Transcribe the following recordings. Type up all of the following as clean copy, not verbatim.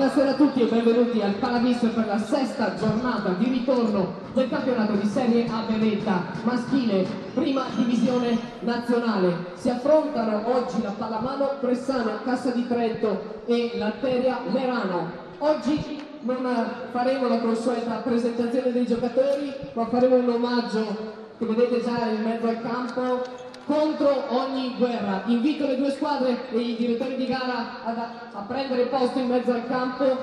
Buonasera a tutti e benvenuti al Palavis per la sesta giornata di ritorno del campionato di Serie A Beretta maschile, prima divisione nazionale. Si affrontano oggi la Pallamano Pressano Cassa di Trento e l'Alteria Merano. Oggi non faremo la consueta presentazione dei giocatori, ma faremo un omaggio che vedete già in mezzo al campo. Contro ogni guerra, invito le due squadre e i direttori di gara a prendere posto in mezzo al campo.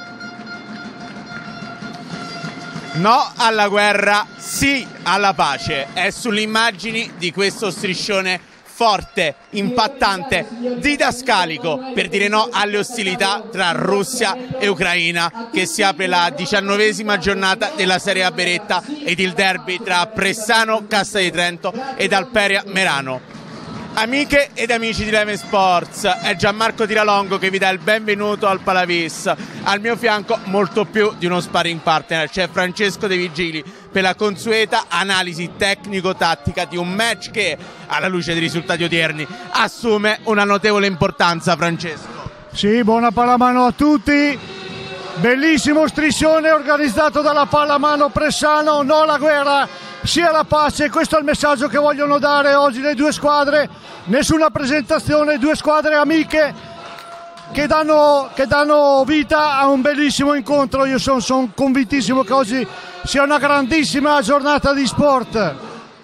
No alla guerra, sì alla pace. È sulle immagini di questo striscione forte, impattante, didascalico per dire no alle ostilità tra Russia e Ucraina, che si apre la 19ª giornata della Serie A Beretta ed il derby tra Pressano Cassa di Trento ed Alteria Merano. Amiche ed amici di Eleven Sports, è Gianmarco Tiralongo che vi dà il benvenuto al Palavis. Al mio fianco, molto più di uno sparring partner, c'è Francesco De Vigili per la consueta analisi tecnico-tattica di un match che, alla luce dei risultati odierni, assume una notevole importanza. Francesco. Sì, buona pallamano a tutti. Bellissimo striscione organizzato dalla Pallamano Pressano, no alla guerra, sia la pace. Questo è il messaggio che vogliono dare oggi le due squadre. Nessuna presentazione, due squadre amiche che danno vita a un bellissimo incontro. Io sono convintissimo che oggi sia una grandissima giornata di sport.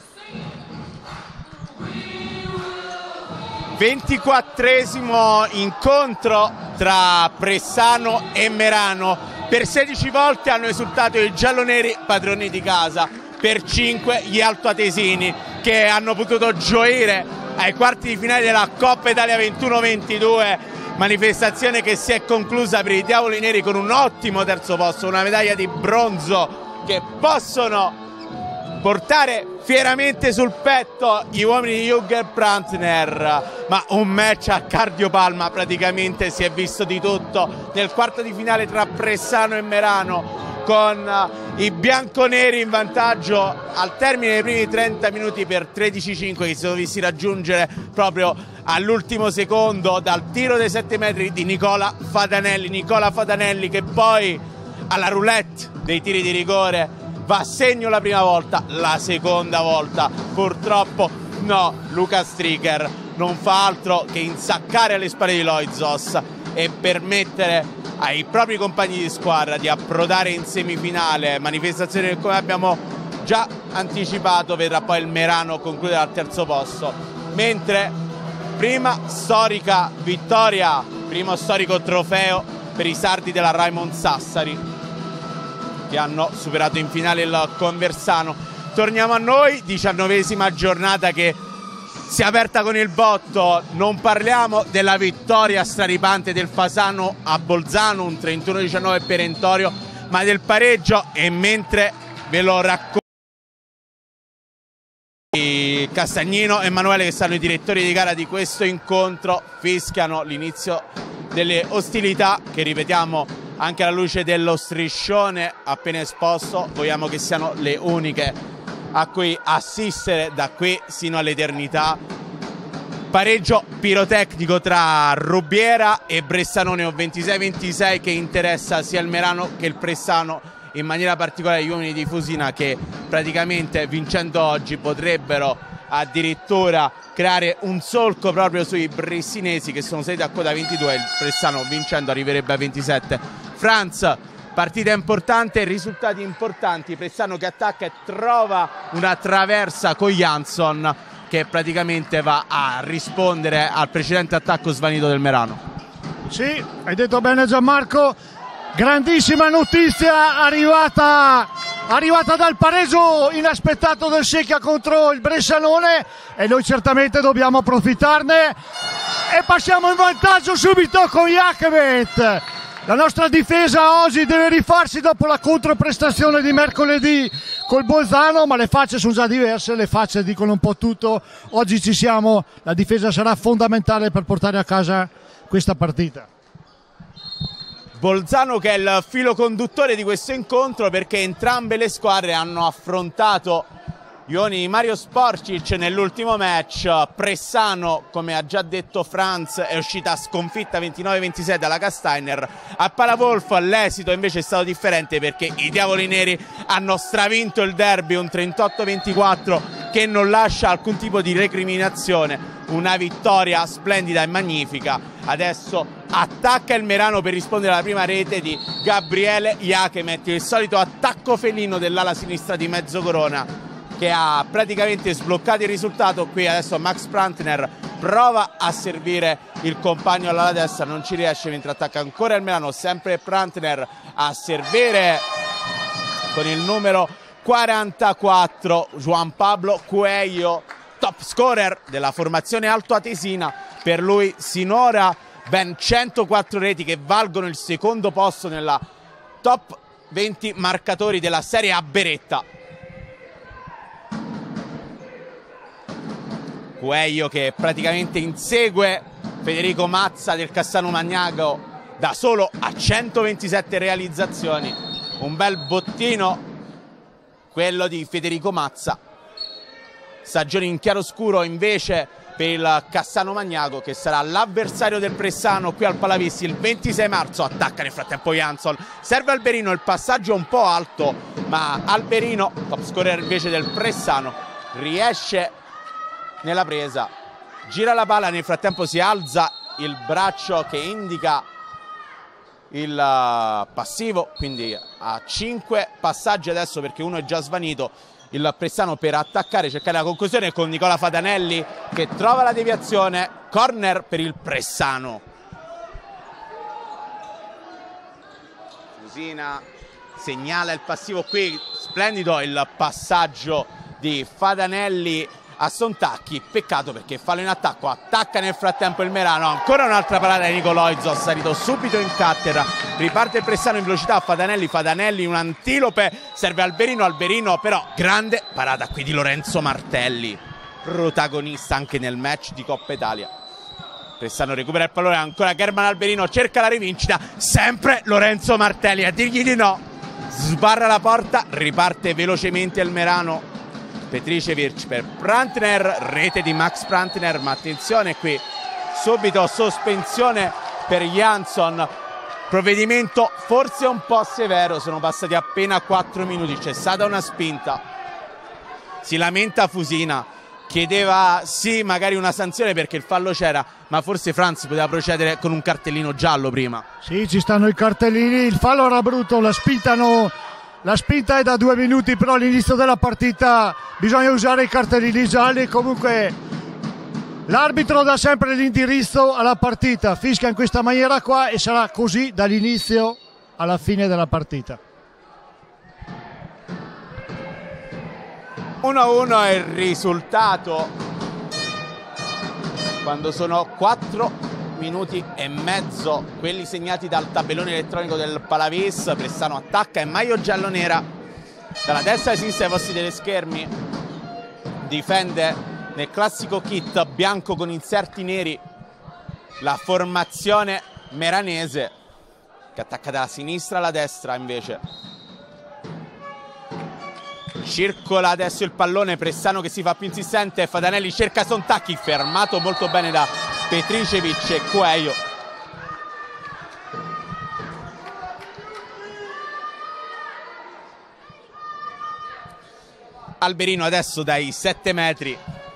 24esimo incontro tra Pressano e Merano. Per 16 volte hanno esultato i gialloneri, padroni di casa. Per 5 gli altoatesini, che hanno potuto gioire ai quarti di finale della Coppa Italia 21-22, manifestazione che si è conclusa per i Diavoli Neri con un ottimo terzo posto, una medaglia di bronzo che possono portare fieramente sul petto gli uomini di Jürgen Prantner. Ma un match a cardiopalma, praticamente si è visto di tutto nel quarto di finale tra Pressano e Merano, con i bianconeri in vantaggio al termine dei primi 30 minuti per 13-5, che si sono visti raggiungere proprio all'ultimo secondo dal tiro dei 7 metri di Nicola Fatanelli, che poi alla roulette dei tiri di rigore va a segno la prima volta, la seconda volta purtroppo no. Luca Stricker non fa altro che insaccare alle spalle di Loizos e permettere ai propri compagni di squadra di approdare in semifinale, manifestazione che, come abbiamo già anticipato, vedrà poi il Merano concludere al terzo posto, mentre prima storica vittoria, primo storico trofeo per i sardi della Raimond Sassari, che hanno superato in finale il Conversano. Torniamo a noi, 19ª giornata che si è aperta con il botto. Non parliamo della vittoria straripante del Fasano a Bolzano, un 31-19 perentorio, ma del pareggio. E mentre ve lo racconto, Castagnino e Emanuele, che sono i direttori di gara di questo incontro, fischiano l'inizio delle ostilità che, ripetiamo, anche alla luce dello striscione appena esposto, vogliamo che siano le uniche a cui assistere da qui sino all'eternità. Pareggio pirotecnico tra Rubiera e Bressanone, un 26-26 che interessa sia il Merano che il Pressano, in maniera particolare gli uomini di Fusina, che praticamente vincendo oggi potrebbero addirittura creare un solco proprio sui bressinesi, che sono saliti a quota 22. Il Pressano vincendo arriverebbe a 27. Franz, partita importante, risultati importanti. Pressano che attacca e trova una traversa con Jansson, che praticamente va a rispondere al precedente attacco svanito del Merano. Sì, hai detto bene Gianmarco, grandissima notizia arrivata dal pareggio inaspettato del Secchia contro il Bressanone, e noi certamente dobbiamo approfittarne, e passiamo in vantaggio subito con Jakebet. La nostra difesa oggi deve rifarsi dopo la controprestazione di mercoledì col Bolzano, ma le facce sono già diverse, le facce dicono un po' tutto. Oggi ci siamo, la difesa sarà fondamentale per portare a casa questa partita. Bolzano che è il filo conduttore di questo incontro, perché entrambe le squadre hanno affrontato Ioni di Mario Sporcic nell'ultimo match. Pressano, come ha già detto Franz, è uscita sconfitta 29-26 dalla Castainer. A Palavolo l'esito invece è stato differente, perché i Diavoli Neri hanno stravinto il derby, un 38-24 che non lascia alcun tipo di recriminazione. Una vittoria splendida e magnifica. Adesso attacca il Merano per rispondere alla prima rete di Gabriele Iachemet, il solito attacco felino dell'ala sinistra di Mezzocorona, che ha praticamente sbloccato il risultato. Qui adesso Max Prantner prova a servire il compagno all'ala destra, non ci riesce, mentre attacca ancora il Merano. Sempre Prantner a servire con il numero 44 Juan Pablo Cuello, top scorer della formazione altoatesina. Per lui sinora ben 104 reti che valgono il secondo posto nella top 20 marcatori della Serie A Beretta. Cuello che praticamente insegue Federico Mazza del Cassano Magnago da solo a 127 realizzazioni. Un bel bottino quello di Federico Mazza. Stagione in chiaroscuro invece per il Cassano Magnago, che sarà l'avversario del Pressano qui al Palavissi il 26 marzo. Attacca nel frattempo Jansson, serve Alberino, il passaggio un po' alto, ma Alberino, top scorer invece del Pressano, riesce nella presa, gira la palla, nel frattempo si alza il braccio che indica il passivo, quindi a 5 passaggi adesso, perché uno è già svanito il Pressano per attaccare, cercare la conclusione con Nicola Fatanelli che trova la deviazione. Corner per il Pressano. Fusina segnala il passivo qui, splendido il passaggio di Fatanelli a Sontacchi, peccato perché fallo in attacco. Attacca nel frattempo il Merano, ancora un'altra parata di Nicoloizo, salito subito in cattedra, riparte il Pressano in velocità. Fatanelli un antilope, serve Alberino, Alberino però grande parata qui di Lorenzo Martelli, protagonista anche nel match di Coppa Italia. Pressano recupera il pallone, ancora German Alberino, cerca la rivincita, sempre Lorenzo Martelli a dirgli di no, sbarra la porta, riparte velocemente il Merano. Petricevic per Prantner, rete di Max Prantner, ma attenzione qui, subito sospensione per Jansson, provvedimento forse un po' severo, sono passati appena 4 minuti, c'è stata una spinta, si lamenta Fusina, chiedeva sì magari una sanzione perché il fallo c'era, ma forse Franz poteva procedere con un cartellino giallo prima. Sì, ci stanno i cartellini, il fallo era brutto, la spinta è da 2 minuti, però all'inizio della partita bisogna usare i cartellini gialli. Comunque l'arbitro dà sempre l'indirizzo alla partita, fischia in questa maniera qua e sarà così dall'inizio alla fine della partita. 1-1 è il risultato quando sono 4 minuti e mezzo quelli segnati dal tabellone elettronico del Palavis. Pressano attacca e Maio giallonera dalla destra e sinistra ai posti delle schermi, difende nel classico kit bianco con inserti neri la formazione meranese, che attacca dalla sinistra alla destra. Invece circola adesso il pallone, Pressano che si fa più insistente, Fatanelli cerca Sontacchi, fermato molto bene da Petricevic e Cuello. Alberino adesso dai 7 metri,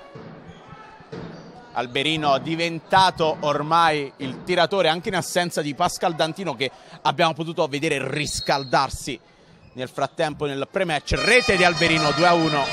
Alberino diventato ormai il tiratore anche in assenza di Pascal Dantino, che abbiamo potuto vedere riscaldarsi nel frattempo nel pre-match. Rete di Alberino, 2-1.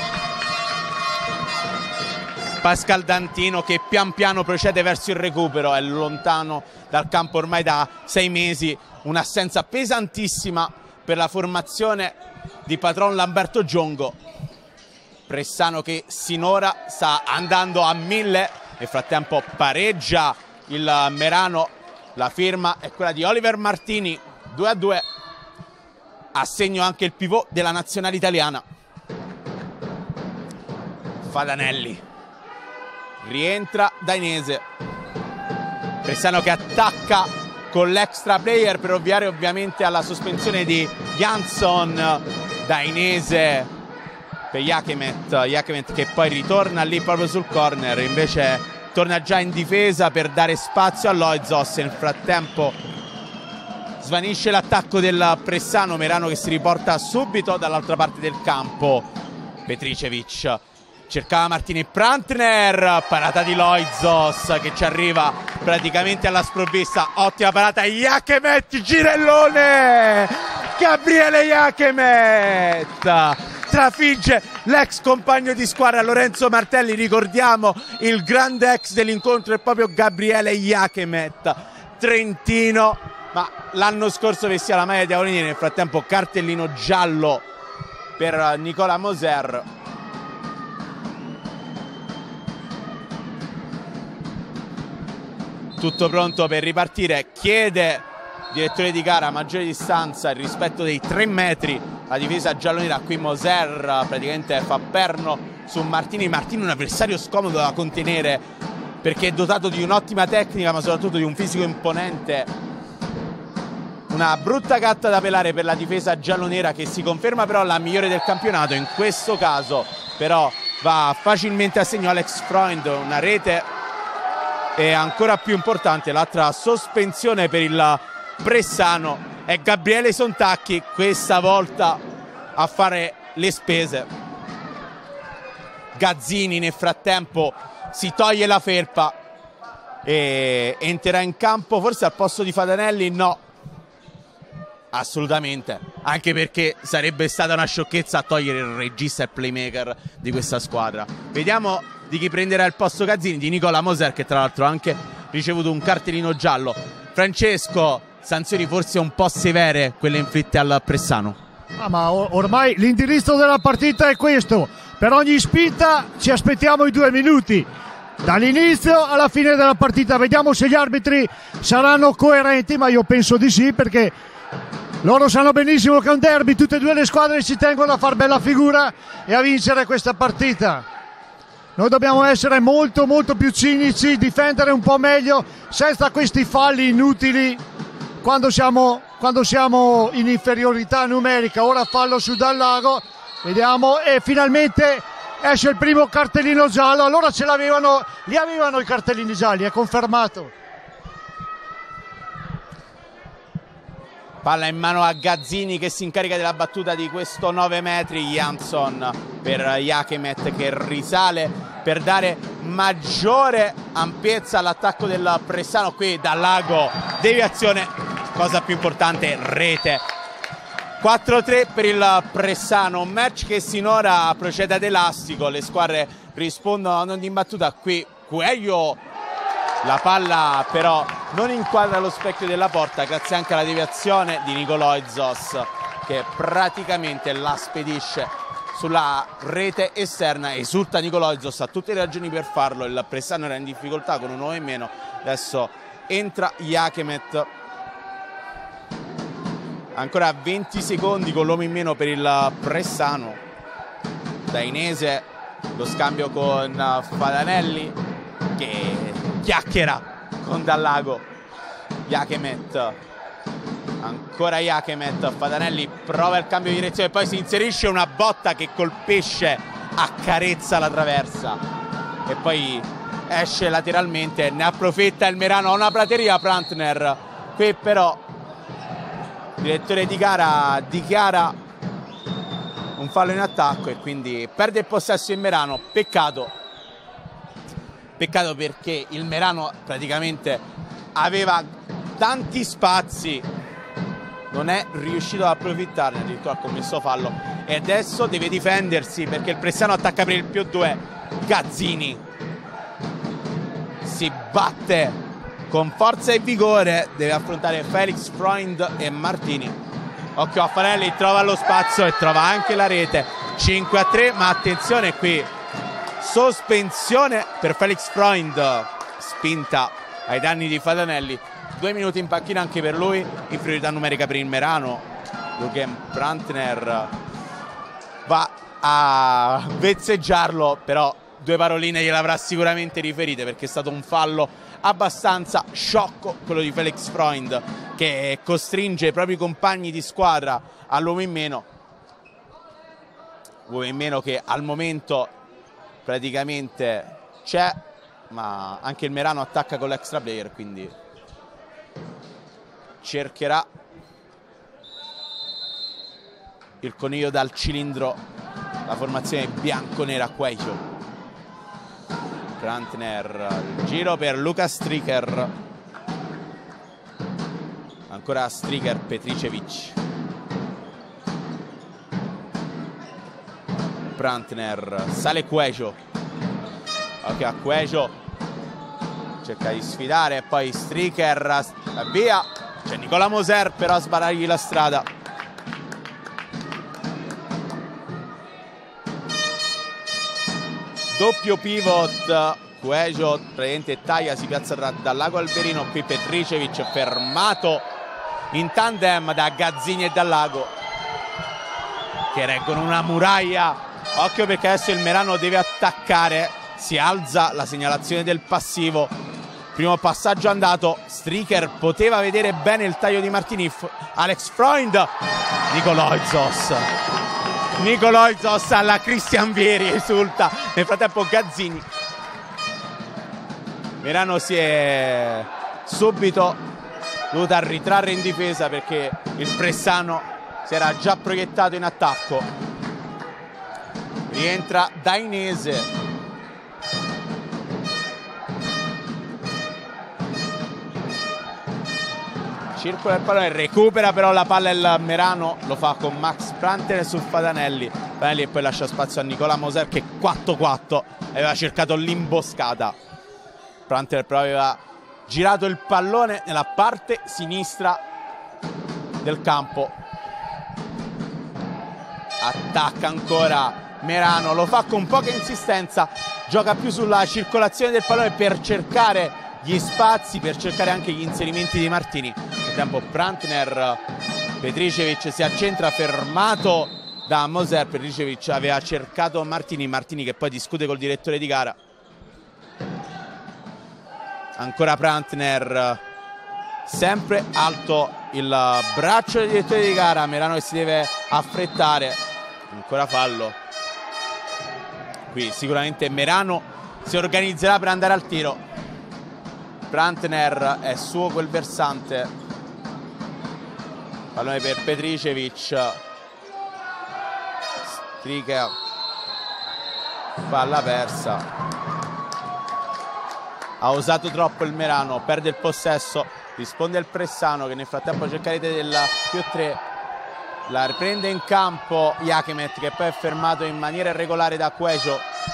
Pascal Dantino che pian piano procede verso il recupero, è lontano dal campo ormai da 6 mesi, un'assenza pesantissima per la formazione di patron Lamberto Giongo. Pressano che sinora sta andando a 1000, nel frattempo pareggia il Merano, la firma è quella di Oliver Martini, 2-2, a segno anche il pivot della nazionale italiana. Fatanelli rientra Dainese, Pressano che attacca con l'extra player per ovviare ovviamente alla sospensione di Jansson. Dainese per Iachemet che poi ritorna lì proprio sul corner, invece torna già in difesa per dare spazio a Loizos. Nel frattempo svanisce l'attacco del Pressano, Merano che si riporta subito dall'altra parte del campo. Petricevic cercava Martini, Prantner, parata di Loizos che ci arriva praticamente alla sprovvista, ottima parata, Iachemet, girellone, Gabriele Iachemet trafigge l'ex compagno di squadra Lorenzo Martelli. Ricordiamo il grande ex dell'incontro è proprio Gabriele Iachemet, trentino, ma l'anno scorso vestiva la maglia di Avolini. Nel frattempo cartellino giallo per Nicola Moser. Tutto pronto per ripartire, chiede direttore di gara maggiore distanza, il rispetto dei 3 metri, la difesa giallonera. Qui Moser praticamente fa perno su Martini, un avversario scomodo da contenere perché è dotato di un'ottima tecnica ma soprattutto di un fisico imponente. Una brutta gatta da pelare per la difesa giallonera che si conferma però la migliore del campionato. In questo caso però va facilmente a segno Alex Freund, una rete, e ancora più importante l'altra sospensione per il Pressano è Gabriele Sontacchi, questa volta a fare le spese. Gazzini nel frattempo si toglie la felpa e entrerà in campo forse al posto di Fatanelli. No, assolutamente, anche perché sarebbe stata una sciocchezza togliere il regista e il playmaker di questa squadra. Vediamo di chi prenderà il posto Gazzini, di Nicola Moser, che tra l'altro ha anche ricevuto un cartellino giallo. Francesco, sanzioni forse un po' severe quelle inflitte al Pressano. Ma ormai l'indirizzo della partita è questo: per ogni spinta ci aspettiamo i 2 minuti dall'inizio alla fine della partita. Vediamo se gli arbitri saranno coerenti, ma io penso di sì, perché loro sanno benissimo che è un derby, tutte e due le squadre ci tengono a far bella figura e a vincere questa partita. Noi dobbiamo essere molto più cinici, difendere un po' meglio senza questi falli inutili quando siamo in inferiorità numerica. Ora fallo su Dallago, vediamo, e finalmente esce il primo cartellino giallo. Allora li avevano i cartellini gialli, è confermato. Palla in mano a Gazzini che si incarica della battuta di questo 9 metri. Jansson per Iachemet che risale per dare maggiore ampiezza all'attacco del Pressano. Qui Dallago, deviazione, cosa più importante, rete. 4-3 per il Pressano, un match che sinora procede ad elastico, le squadre rispondono non in battuta. Qui Cuello, la palla però non inquadra lo specchio della porta grazie anche alla deviazione di Nicoloizos che praticamente la spedisce sulla rete esterna. Esulta Nicoloizos, ha tutte le ragioni per farlo, il Pressano era in difficoltà con un uomo in meno, adesso entra Iachemet. Ancora 20 secondi con l'uomo in meno per il Pressano. Dainese, lo scambio con Fatanelli che chiacchiera con Dallago. Iachemet, ancora Iachemet, Fatanelli prova il cambio di direzione, poi si inserisce una botta che colpisce, accarezza la traversa e poi esce lateralmente, ne approfitta il Merano, ha una prateria Prantner. Qui però il direttore di gara dichiara un fallo in attacco e quindi perde il possesso il Merano. Peccato perché il Merano praticamente aveva tanti spazi, non è riuscito ad approfittarne, addirittura ha commesso fallo e adesso deve difendersi perché il Pressano attacca per il +2. Gazzini si batte con forza e vigore, deve affrontare Felix Freund e Martini. Occhio a Fanelli, trova lo spazio e trova anche la rete. 5-3, ma attenzione qui, sospensione per Felix Freund, spinta ai danni di Fatanelli. 2 minuti in panchina anche per lui, inferiorità numerica per il Merano. Jürgen Prantner va a vezzeggiarlo, però 2 paroline gliel'avrà sicuramente riferite perché è stato un fallo abbastanza sciocco quello di Felix Freund che costringe i propri compagni di squadra all'uomo in meno. vuoi in meno che al momento praticamente c'è, ma anche il Merano attacca con l'extra player, quindi cercherà il coniglio dal cilindro la formazione bianco-nera. Queijo, Brantner, il giro per Luka Striker, ancora Striker, Petricevic, Brantner, sale Queijo, ok, a Queijo cerca di sfidare e poi Striker, via, c'è Nicola Moser però a sbarrargli la strada. Doppio pivot, Queijo praticamente taglia, si piazza dal lago Alberino, qui Petricevic fermato in tandem da Gazzini e dal lago che reggono una muraglia. Occhio perché adesso il Merano deve attaccare, si alza la segnalazione del passivo, primo passaggio andato, Striker poteva vedere bene il taglio di Martini, Alex Freund, Nicoloizos alla Christian Vieri, esulta, nel frattempo Gazzini. Merano si è subito dovuta ritrarre in difesa perché il Pressano si era già proiettato in attacco. Rientra Dainese, circola il pallone, recupera però la palla il Merano, lo fa con Max Brantner su Fatanelli e poi lascia spazio a Nicola Moser che 4-4 aveva cercato l'imboscata. Brantner però aveva girato il pallone nella parte sinistra del campo. Attacca ancora Merano, lo fa con poca insistenza, gioca più sulla circolazione del pallone per cercare gli spazi, per cercare anche gli inserimenti di Martini. Nel tempo Brantner, Petricevic si accentra, fermato da Moser. Petricevic aveva cercato Martini che poi discute col direttore di gara. Ancora Brantner, sempre alto il braccio del direttore di gara, Merano che si deve affrettare, ancora fallo. Qui sicuramente Merano si organizzerà per andare al tiro. Brantner, è suo quel versante, pallone per Petricevic, Striker, palla persa, ha usato troppo il Merano, perde il possesso, risponde il Pressano che nel frattempo cerca del +3, la riprende in campo Jakemet che poi è fermato in maniera irregolare da Queijo.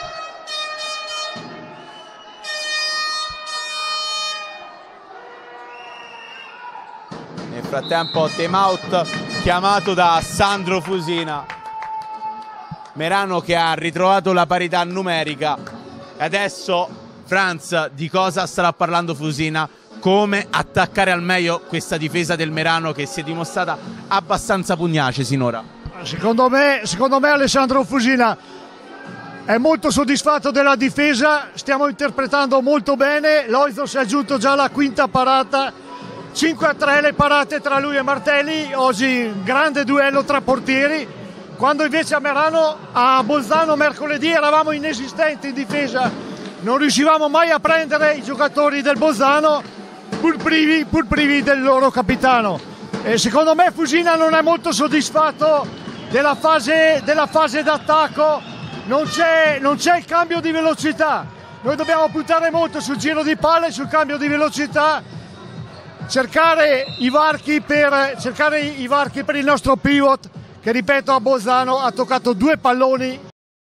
Nel frattempo time out chiamato da Sandro Fusina. Merano che ha ritrovato la parità numerica. E adesso Franz, di cosa starà parlando Fusina? Come attaccare al meglio questa difesa del Merano che si è dimostrata abbastanza pugnace sinora. Secondo me Alessandro Fusina è molto soddisfatto della difesa, stiamo interpretando molto bene, Loizos è aggiunto già la quinta parata, 5-3 le parate tra lui e Martelli, oggi grande duello tra portieri, quando invece a Bolzano mercoledì eravamo inesistenti in difesa, non riuscivamo mai a prendere i giocatori del Bolzano pur privi del loro capitano. E secondo me Fusina non è molto soddisfatto della fase d'attacco, non c'è il cambio di velocità, noi dobbiamo puntare molto sul giro di palle, sul cambio di velocità, cercare i varchi per il nostro pivot che, ripeto, a Bolzano ha toccato 2 palloni.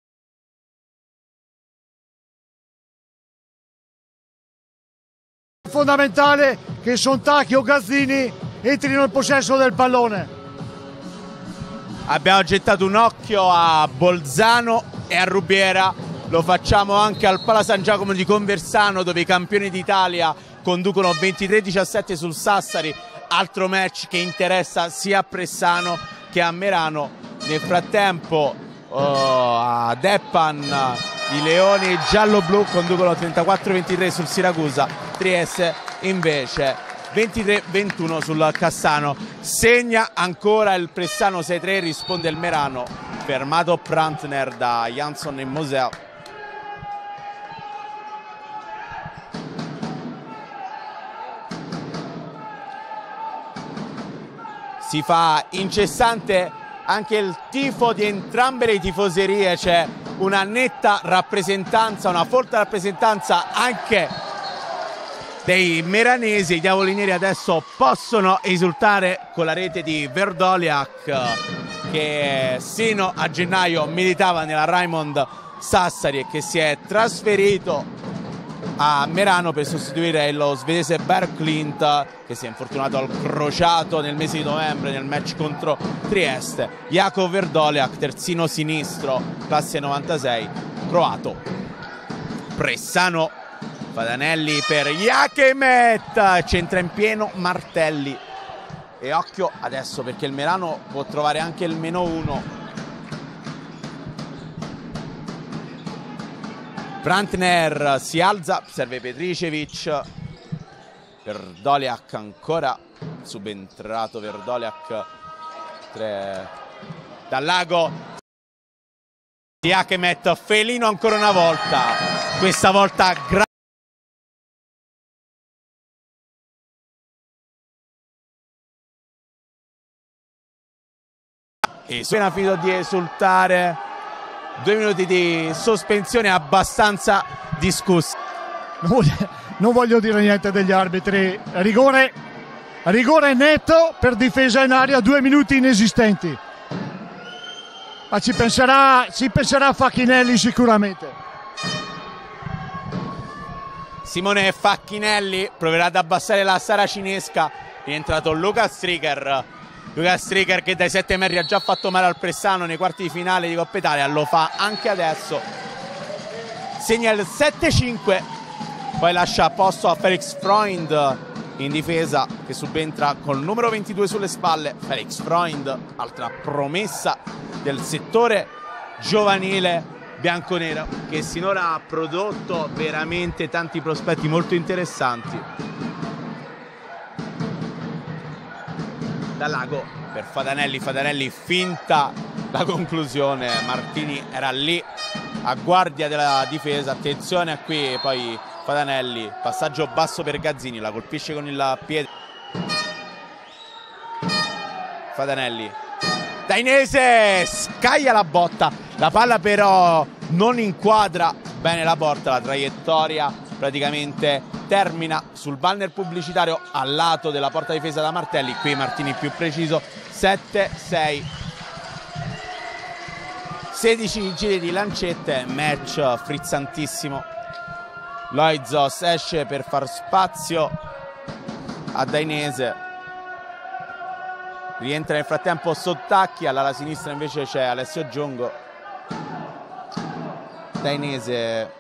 Fondamentale che Sontacchi o Gazzini entrino in possesso del pallone. Abbiamo gettato un occhio a Bolzano e a Rubiera, lo facciamo anche al Pala San Giacomo di Conversano dove i campioni d'Italia conducono 23-17 sul Sassari, altro match che interessa sia a Pressano che a Merano. Nel frattempo a Deppan i leoni giallo-blu conducono 34-23 sul Siracusa, Trieste invece 23-21 sul Cassano. Segna ancora il Pressano 6-3, risponde il Merano, fermato Prantner da Jansson e Mosel. Si fa incessante anche il tifo di entrambe le tifoserie, c'è una netta rappresentanza, una forte rappresentanza anche dei meranesi. I Diavoli Neri adesso possono esultare con la rete di Verdoliak, che sino a gennaio militava nella Raimond Sassari e che si è trasferito a Merano per sostituire lo svedese Bergklint, che si è infortunato al crociato nel mese di novembre nel match contro Trieste. Jakov Verdoliak, terzino sinistro, classe 96, croato. Pressano, Fadanelli per Jakemet, centra in pieno Martelli. E occhio adesso perché il Merano può trovare anche il -1. Prantner si alza, serve Petricevic. Verdoliak ancora, subentrato Verdoliak, 3 dal lago. Jakemet, felino ancora una volta, questa volta e appena finito di esultare. 2 minuti di sospensione abbastanza discussi. Non voglio dire niente degli arbitri. Rigore netto per difesa in aria, 2 minuti inesistenti. Ma ci penserà Facchinelli sicuramente. Simone Facchinelli proverà ad abbassare la saracinesca. È entrato Lukas Striker. Lukas Striker che dai 7 metri ha già fatto male al Pressano nei quarti di finale di Coppa Italia, lo fa anche adesso. Segna il 7-5, poi lascia posto a Felix Freund in difesa, che subentra col numero 22 sulle spalle. Felix Freund, altra promessa del settore giovanile bianconero, che sinora ha prodotto veramente tanti prospetti molto interessanti. Dal lago per Fadanelli, Fadanelli finta la conclusione, Martini era lì a guardia della difesa, attenzione a qui, poi Fadanelli, passaggio basso per Gazzini, la colpisce con il piede. Fadanelli, Dainese scaglia la botta, la palla però non inquadra bene la porta, la traiettoria praticamente termina sul banner pubblicitario al lato della porta difesa da Martelli. Qui Martini più preciso, 7-6. 16 giri di lancette, match frizzantissimo. Loizos esce per far spazio a Dainese, rientra nel frattempo Sottacchi, alla sinistra invece c'è Alessio Giongo. Dainese,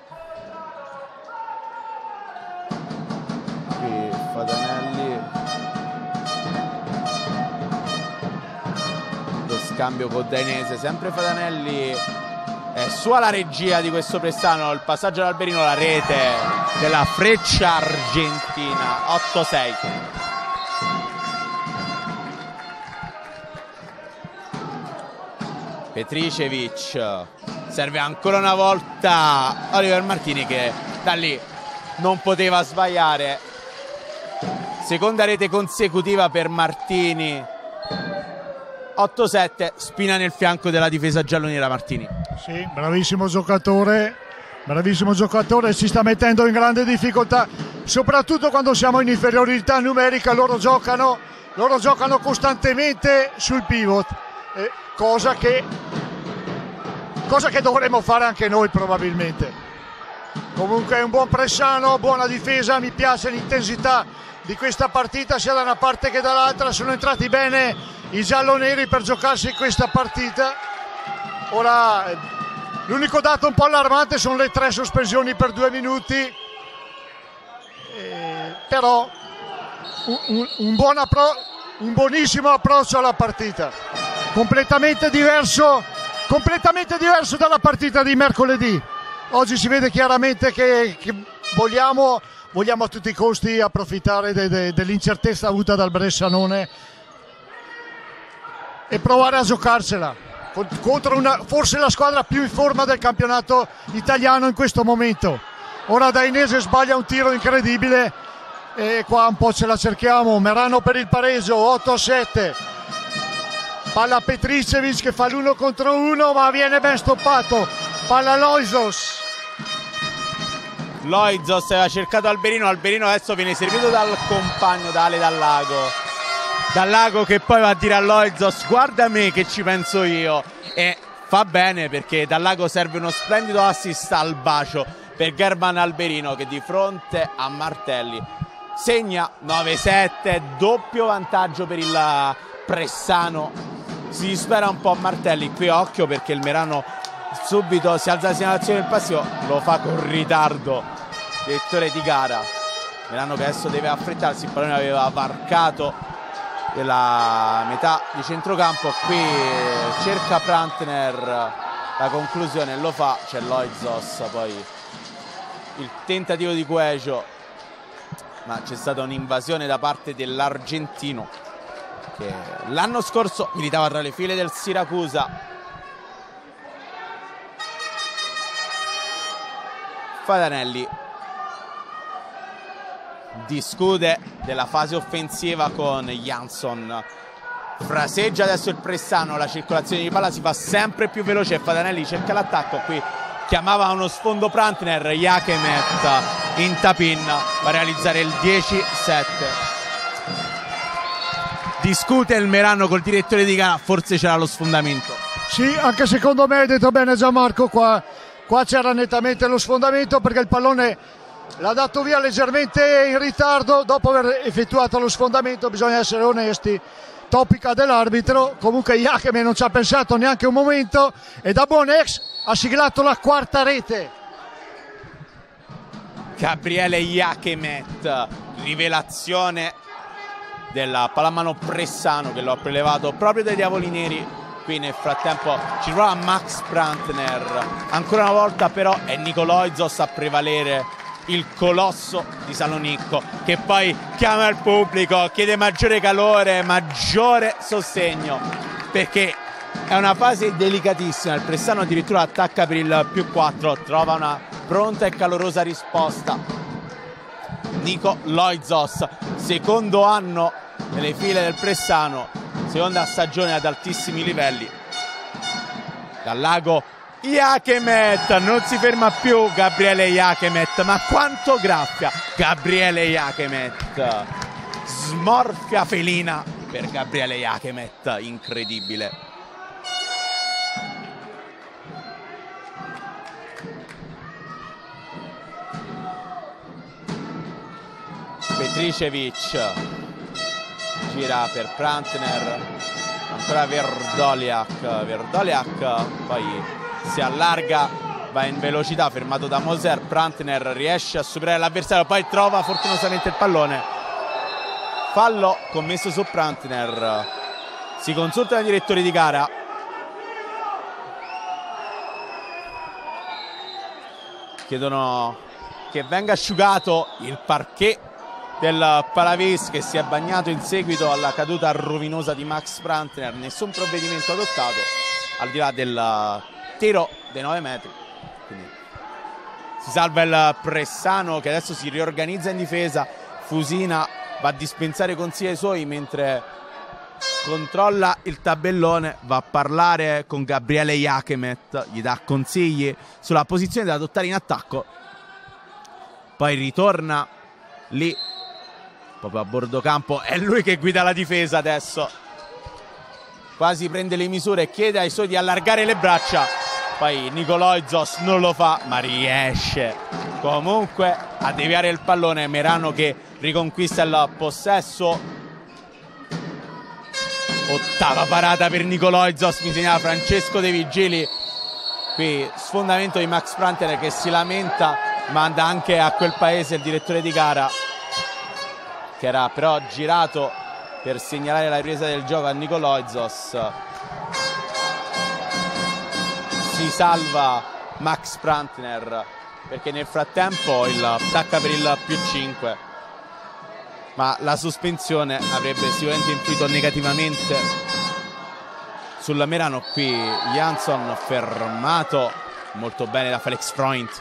qui Fadanelli, lo scambio con Dainese, sempre Fadanelli. È sua la regia di questo Pressano, il passaggio all'Alberino, la rete della Freccia argentina, 8-6. Petricevic, serve ancora una volta Oliver Martini, che da lì non poteva sbagliare. Seconda rete consecutiva per Martini, 8-7, spina nel fianco della difesa giallonera Martini. Sì, bravissimo giocatore, si sta mettendo in grande difficoltà, soprattutto quando siamo in inferiorità numerica. Loro giocano costantemente sul pivot, cosa che dovremmo fare anche noi probabilmente. Comunque è un buon Pressano, buona difesa, mi piace l'intensità di questa partita sia da una parte che dall'altra. Sono entrati bene i gialloneri per giocarsi questa partita. Ora l'unico dato un po' allarmante sono le 3 sospensioni per 2 minuti, però un buonissimo approccio alla partita, completamente diverso dalla partita di mercoledì. Oggi si vede chiaramente che vogliamo vogliamo a tutti i costi approfittare dell'incertezza avuta dal Bressanone e provare a giocarsela contro forse la squadra più in forma del campionato italiano in questo momento. Ora Dainese sbaglia un tiro incredibile e qua un po' ce la cerchiamo. Merano per il pareggio, 8-7. Palla Petricevic che fa l'1 contro 1 ma viene ben stoppato. Palla Loizos. Loizos aveva cercato Alberino adesso viene servito dal compagno, da Ale Dallago che poi va a dire a Loizos: guarda me che ci penso io, e fa bene perché Dallago serve uno splendido assist al bacio per German Alberino che di fronte a Martelli segna 9-7, doppio vantaggio per il Pressano. Si dispera un po' Martelli, qui occhio perché il Merano subito si alza la segnalazione del passivo, lo fa con ritardo direttore di gara. Merano che adesso deve affrettarsi, il pallone aveva varcato della metà di centrocampo, qui cerca Prantner la conclusione, lo fa, c'è Loizos, poi il tentativo di Guejo, ma c'è stata un'invasione da parte dell'argentino che l'anno scorso militava tra le file del Siracusa. Fatanelli discute della fase offensiva con Jansson, fraseggia adesso il Pressano, la circolazione di palla si fa sempre più veloce e Fatanelli cerca l'attacco, qui chiamava uno sfondo Prantner, Jakemet in tapin va a realizzare il 10-7. Discute il Merano col direttore di gara, forse c'era lo sfondamento. Sì, anche secondo me hai detto bene Gianmarco, qua c'era nettamente lo sfondamento perché il pallone l'ha dato via leggermente in ritardo dopo aver effettuato lo sfondamento, bisogna essere onesti. Topica dell'arbitro, comunque Jakemet non ci ha pensato neanche un momento e da buon ex ha siglato la quarta rete. Gabriele Jakemet, rivelazione della pallamano Pressano che lo ha prelevato proprio dai Diavoli Neri. Qui nel frattempo ci trova Max Prantner, ancora una volta però è Nico Loizos a prevalere, il colosso di Salonicco che poi chiama il pubblico, chiede maggiore calore, maggiore sostegno perché è una fase delicatissima. Il Pressano addirittura attacca per il +4, trova una pronta e calorosa risposta. Nico Loizos, secondo anno nelle file del Pressano, seconda stagione ad altissimi livelli. Dallago, Jakemet, non si ferma più Gabriele Jakemet, ma quanto graffia Gabriele Jakemet, smorfia felina per Gabriele Jakemet, incredibile. Petricevic gira per Prantner, ancora Verdoliak, poi si allarga, va in velocità, fermato da Moser. Prantner riesce a superare l'avversario, poi trova fortunosamente il pallone. Fallo commesso su Prantner, si consultano i direttori di gara. Chiedono che venga asciugato il parquet del Palavis che si è bagnato in seguito alla caduta rovinosa di Max Prantner. Nessun provvedimento adottato al di là del tiro dei 9 metri. Quindi si salva il Pressano che adesso si riorganizza in difesa. Fusina va a dispensare consigli ai suoi mentre controlla il tabellone, va a parlare con Gabriele Jakemet, gli dà consigli sulla posizione da adottare in attacco, poi ritorna lì proprio a bordo campo, è lui che guida la difesa adesso, quasi prende le misure e chiede ai suoi di allargare le braccia, poi Nico Loizos non lo fa ma riesce comunque a deviare il pallone. Merano che riconquista il possesso, ottava parata per Nico Loizos, mi segnala Francesco De Vigili. Qui sfondamento di Max Prantner che si lamenta, manda anche a quel paese il direttore di gara che era però girato per segnalare la ripresa del gioco a Nico Loizos. Si salva Max Prantner perché nel frattempo il attacca per il +5, ma la sospensione avrebbe sicuramente influito negativamente sulla Merano. Qui Jansson fermato molto bene da Felix Freund.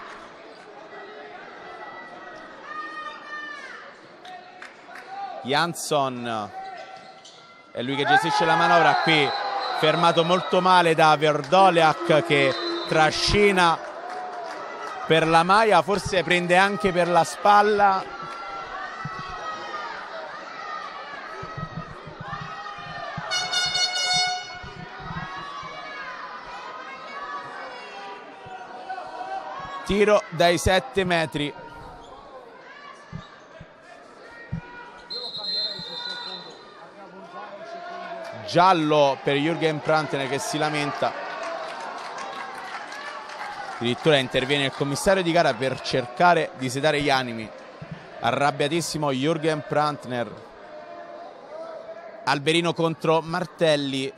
Jansson è lui che gestisce la manovra, qui fermato molto male da Verdoleak che trascina per la maglia, forse prende anche per la spalla. Tiro dai 7 metri. Giallo per Jürgen Prantner che si lamenta. Addirittura interviene il commissario di gara per cercare di sedare gli animi. Arrabbiatissimo Jürgen Prantner. Alberino contro Martelli.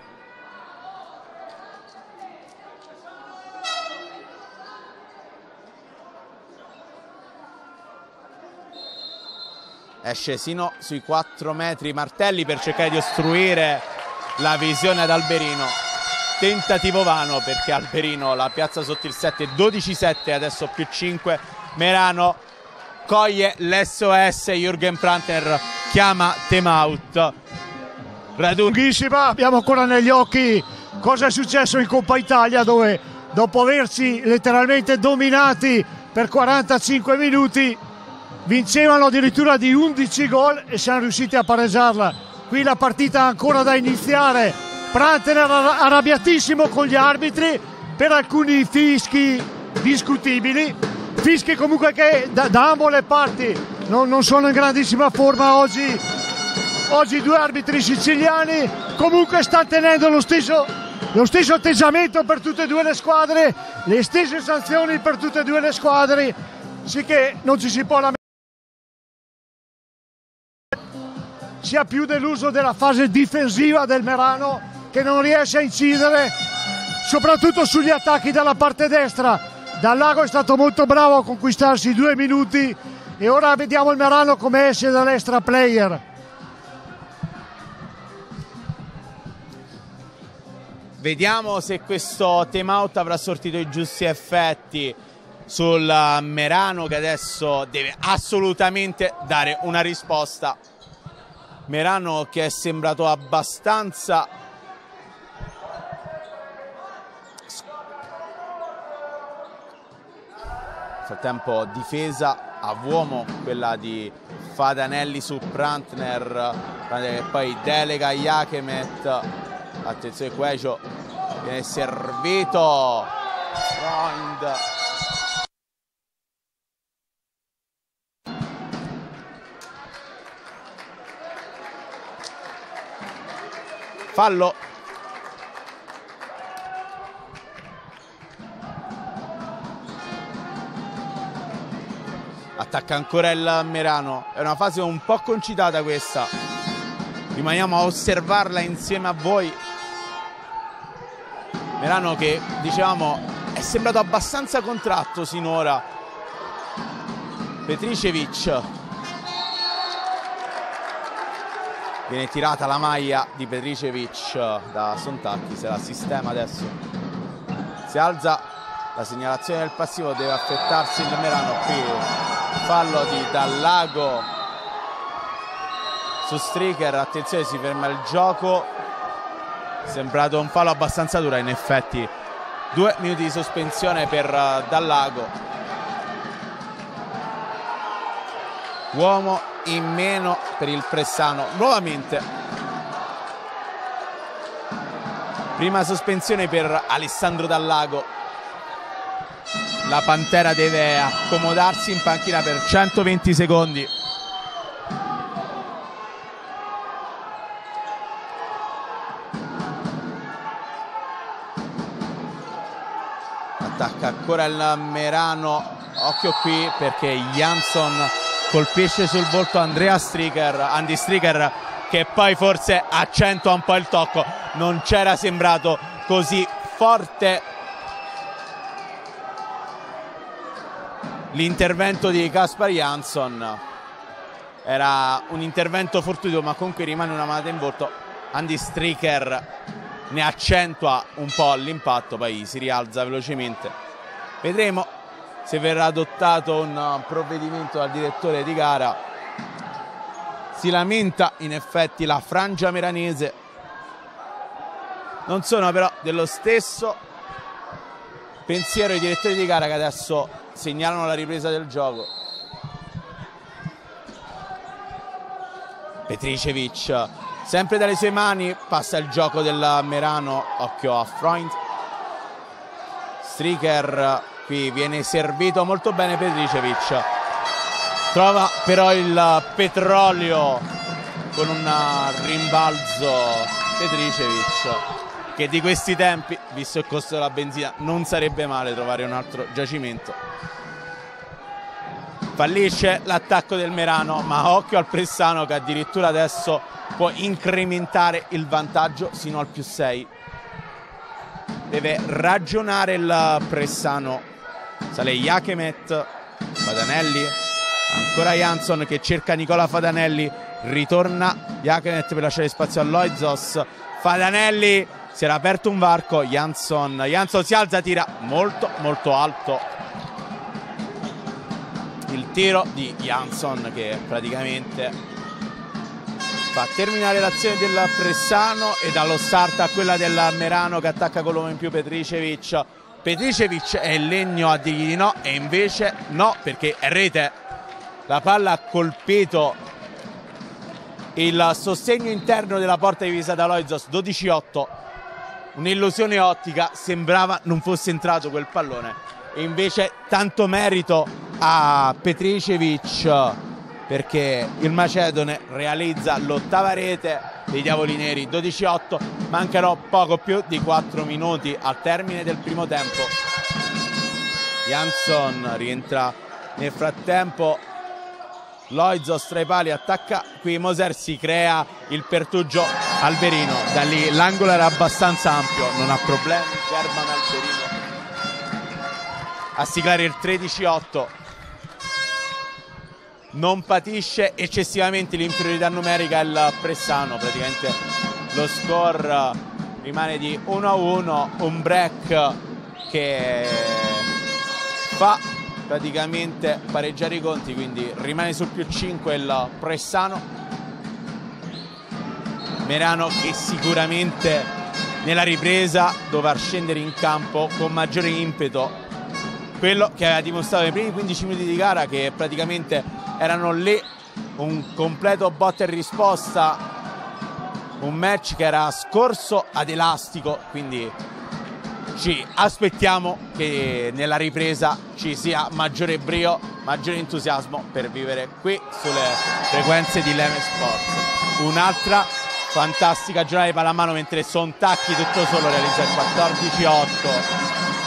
Esce sino sui 4 metri Martelli per cercare di ostruire la visione ad Alberino. Tentativo vano perché Alberino la piazza sotto il 7, 12-7, adesso +5. Merano coglie l'SOS, Jürgen Prantner chiama time out. Lunghissima, abbiamo ancora negli occhi cosa è successo in Coppa Italia, dove dopo averci letteralmente dominati per 45 minuti vincevano addirittura di 11 gol e siamo riusciti a pareggiarla. Qui la partita ancora da iniziare. Prantner arrabbiatissimo con gli arbitri per alcuni fischi discutibili, fischi comunque che da ambo le parti non sono in grandissima forma oggi. Oggi due arbitri siciliani comunque stanno tenendo lo stesso atteggiamento per tutte e due le squadre, le stesse sanzioni per tutte e due le squadre, sì che non ci si può lamentare. Sia più deluso della fase difensiva del Merano, che non riesce a incidere soprattutto sugli attacchi dalla parte destra. Dallago è stato molto bravo a conquistarsi 2 minuti e ora vediamo il Merano come esce dall'extra player. Vediamo se questo time out avrà sortito i giusti effetti sul Merano, che adesso deve assolutamente dare una risposta. Merano che è sembrato abbastanza nel frattempo difesa a uomo quella di Fadanelli su Prantner, che poi delega Jakemet. Attenzione, Quecio viene servito. Freund. Fallo. Attacca ancora il Merano. È una fase un po' concitata questa. Rimaniamo a osservarla insieme a voi. Merano che, dicevamo, è sembrato abbastanza contratto sinora. Petricevic. Viene tirata la maglia di Petricevic da Sontacchi, se la sistema adesso. Si alza la segnalazione del passivo, deve affrettarsi il Merano. Qui fallo di Dallago su Stricker, attenzione, si ferma il gioco. È sembrato un fallo abbastanza duro, in effetti 2 minuti di sospensione per Dallago. Uomo in meno per il Pressano nuovamente. Prima sospensione per Alessandro Dallago. La Pantera deve accomodarsi in panchina per 120 secondi. Attacca ancora il Merano. Occhio qui perché Jansson colpisce sul volto Andy Stricker, che poi forse accentua un po' il tocco. Non c'era sembrato così forte. l'intervento di Kaspar Jansson era un intervento fortuito, ma comunque rimane una manata in volto. Andy Stricker ne accentua un po' l'impatto, poi si rialza velocemente. Vedremo se verrà adottato un provvedimento dal direttore di gara. Si lamenta in effetti la frangia meranese, non sono però dello stesso pensiero i direttori di gara, che adesso segnalano la ripresa del gioco. Petricevic, sempre dalle sue mani, passa il gioco del Merano, occhio a Freund. Stricker qui viene servito molto bene Petricevic, trova però il petrolio con un rimbalzo Petricevic, che di questi tempi, visto il costo della benzina, non sarebbe male trovare un altro giacimento. Fallisce l'attacco del Merano, ma occhio al Pressano che addirittura adesso può incrementare il vantaggio sino al +6. Deve ragionare il Pressano. Sale Jakemet, Fadanelli, ancora Jansson che cerca Nicola Fadanelli, ritorna Jakemet per lasciare spazio a Loizos. Fadanelli, si era aperto un varco, Jansson si alza, tira molto molto alto. Il tiro di Jansson che praticamente fa terminare l'azione del Pressano, e dallo start a quella del Merano che attacca con l'uomo in più Petricevic. Petricevic è il legno a dirgli di no, e invece no, perché è rete. La palla ha colpito il sostegno interno della porta divisa da Loizos. 12-8, un'illusione ottica, sembrava non fosse entrato quel pallone, e invece tanto merito a Petricevic, perché il macedone realizza l'8ª rete dei Diavoli Neri. 12-8, mancano poco più di 4 minuti al termine del primo tempo. Jansson rientra nel frattempo, Loizos tra i pali, attacca qui Moser, si crea il pertugio Alberino, da lì l'angolo era abbastanza ampio, non ha problemi German Alberino a siglare il 13-8. Non patisce eccessivamente l'inferiorità numerica il Pressano, praticamente lo score rimane di 1-1, un break che fa praticamente pareggiare i conti, quindi rimane sul +5 il Pressano. Merano che sicuramente nella ripresa dovrà scendere in campo con maggiore impeto, quello che aveva dimostrato nei primi 15 minuti di gara, che praticamente erano lì un completo botta e risposta, un match che era scorso ad elastico, quindi ci aspettiamo che nella ripresa ci sia maggiore brio, maggiore entusiasmo per vivere qui sulle frequenze di Leme Sports. Un'altra fantastica giornata di pallamano, mentre Sontacchi tutto solo realizza il 14-8.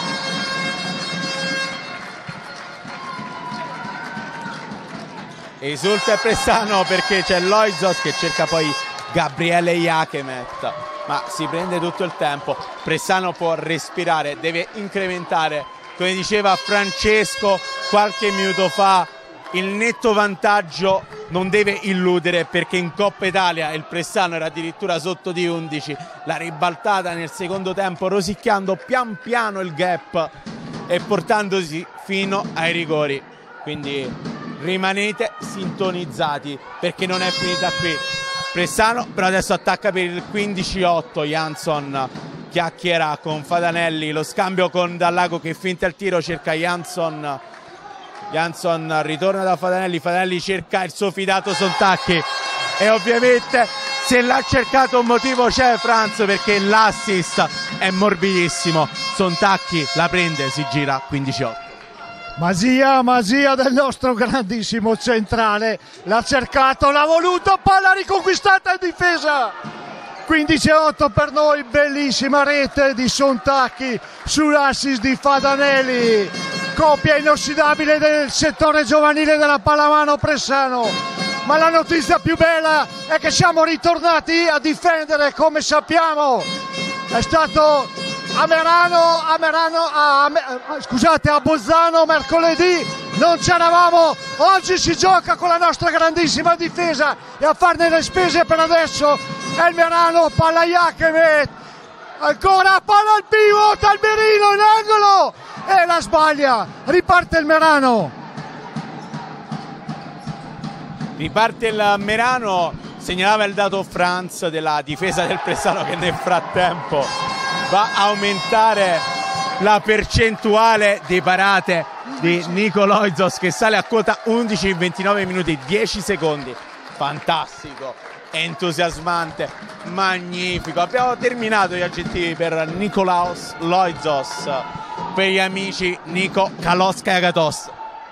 Esulta il Pressano perché c'è Loizos che cerca poi Gabriele Jakemet, ma si prende tutto il tempo. Pressano può respirare, deve incrementare, come diceva Francesco qualche minuto fa, il netto vantaggio non deve illudere, perché in Coppa Italia il Pressano era addirittura sotto di 11, la ribaltata nel secondo tempo rosicchiando pian piano il gap e portandosi fino ai rigori. Quindi rimanete sintonizzati perché non è finita qui. Pressano però adesso attacca per il 15-8, Jansson chiacchiera con Fadanelli, lo scambio con Dallago che finta il tiro, cerca Jansson, ritorna da Fadanelli, Fadanelli cerca il suo fidato Sontacchi, e ovviamente se l'ha cercato un motivo c'è, Franz, perché l'assist è morbidissimo. Sontacchi la prende, si gira 15-8. Masia del nostro grandissimo centrale, l'ha cercato, l'ha voluto, palla riconquistata in difesa. 15-8 per noi, bellissima rete di Sontacchi sull'assist di Fadanelli, coppia inossidabile del settore giovanile della pallamano Pressano. Ma la notizia più bella è che siamo ritornati a difendere come sappiamo. È stato a Bolzano mercoledì non c'eravamo, oggi si gioca con la nostra grandissima difesa e a farne le spese per adesso è il Merano, palla Iachemet, ancora palla al pivot, Alberino in angolo e la sbaglia, riparte il Merano. Riparte il Merano, segnalava il dato Franz della difesa del Pressano che nel frattempo va a aumentare la percentuale di parate di Nico Loizos che sale a quota 11 in 29 minuti 10 secondi. Fantastico, entusiasmante, magnifico. Abbiamo terminato gli aggettivi per Nikolaos Loizos, per gli amici Nico Kaloskaya-Gatos.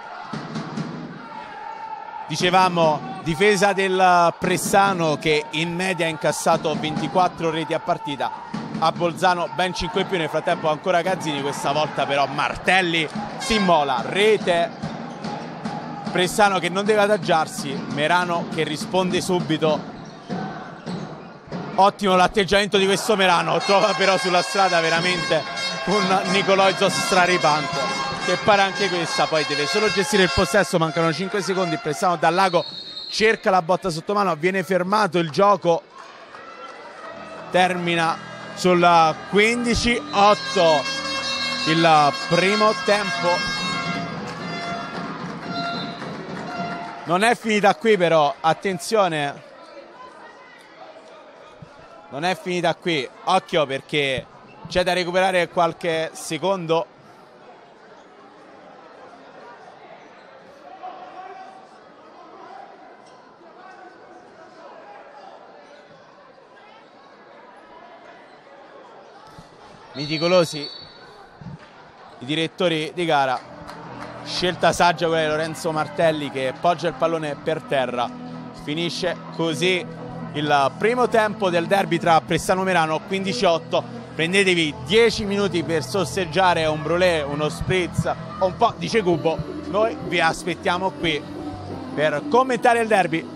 Dicevamo difesa del Pressano che in media ha incassato 24 reti a partita, a Bolzano ben 5 in più, nel frattempo ancora Gazzini, questa volta però Martelli si immola, rete, Pressano che non deve adagiarsi, Merano che risponde subito. Ottimo l'atteggiamento di questo Merano, trova però sulla strada veramente un Nico Loizos straripante che para anche questa, poi deve solo gestire il possesso, mancano 5 secondi, Pressano dal lago cerca la botta sotto mano, viene fermato il gioco, termina sul 15-8 il primo tempo. Non è finita qui però, attenzione, non è finita qui, occhio perché c'è da recuperare qualche secondo. Meticolosi i direttori di gara, scelta saggia quella di Lorenzo Martelli che poggia il pallone per terra. Finisce così il primo tempo del derby tra Pressano Merano, 15-8. Prendetevi 10 minuti per sosseggiare un brulè, uno spritz o un po' di cecubo. Noi vi aspettiamo qui per commentare il derby.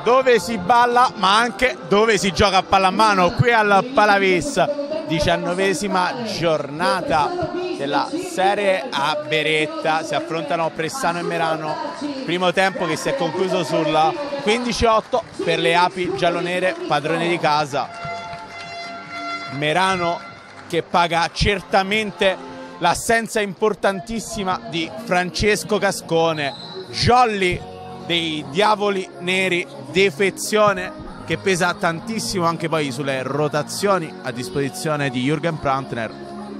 dove si balla ma anche dove si gioca a pallamano, qui al Palavis, 19ª giornata della Serie A Beretta. Si affrontano Pressano e Merano, primo tempo che si è concluso sul 15-8 per le api giallonere padrone di casa. Merano che paga certamente l'assenza importantissima di Francesco Cascone, jolly dei Diavoli Neri, defezione che pesa tantissimo anche poi sulle rotazioni a disposizione di Jürgen Prantner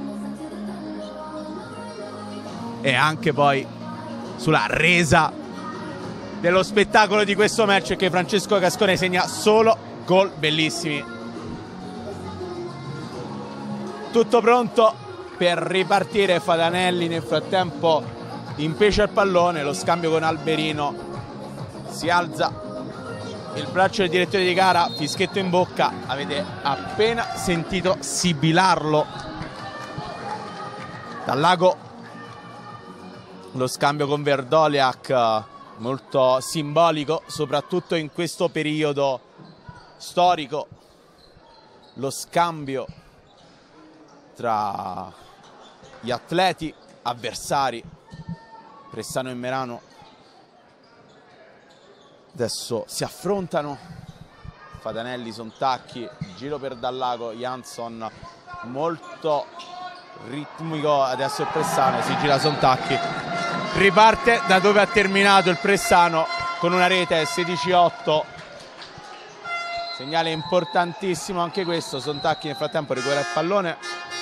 e anche poi sulla resa dello spettacolo di questo match, che Francesco Cascone segna solo gol bellissimi. Tutto pronto per ripartire. Fadanelli nel frattempo impescia il pallone, lo scambio con Alberino, si alza il braccio del direttore di gara, fischietto in bocca, avete appena sentito sibilarlo. Dallago, lo scambio con Verdoliak, molto simbolico soprattutto in questo periodo storico, lo scambio tra gli atleti avversari. Pressano e Merano adesso si affrontano. Fadanelli, Sontacchi, giro per Dallago, Jansson molto ritmico, adesso il Pressano, si gira Sontacchi, riparte da dove ha terminato il Pressano con una rete 16-8, segnale importantissimo anche questo. Sontacchi nel frattempo recupera il pallone,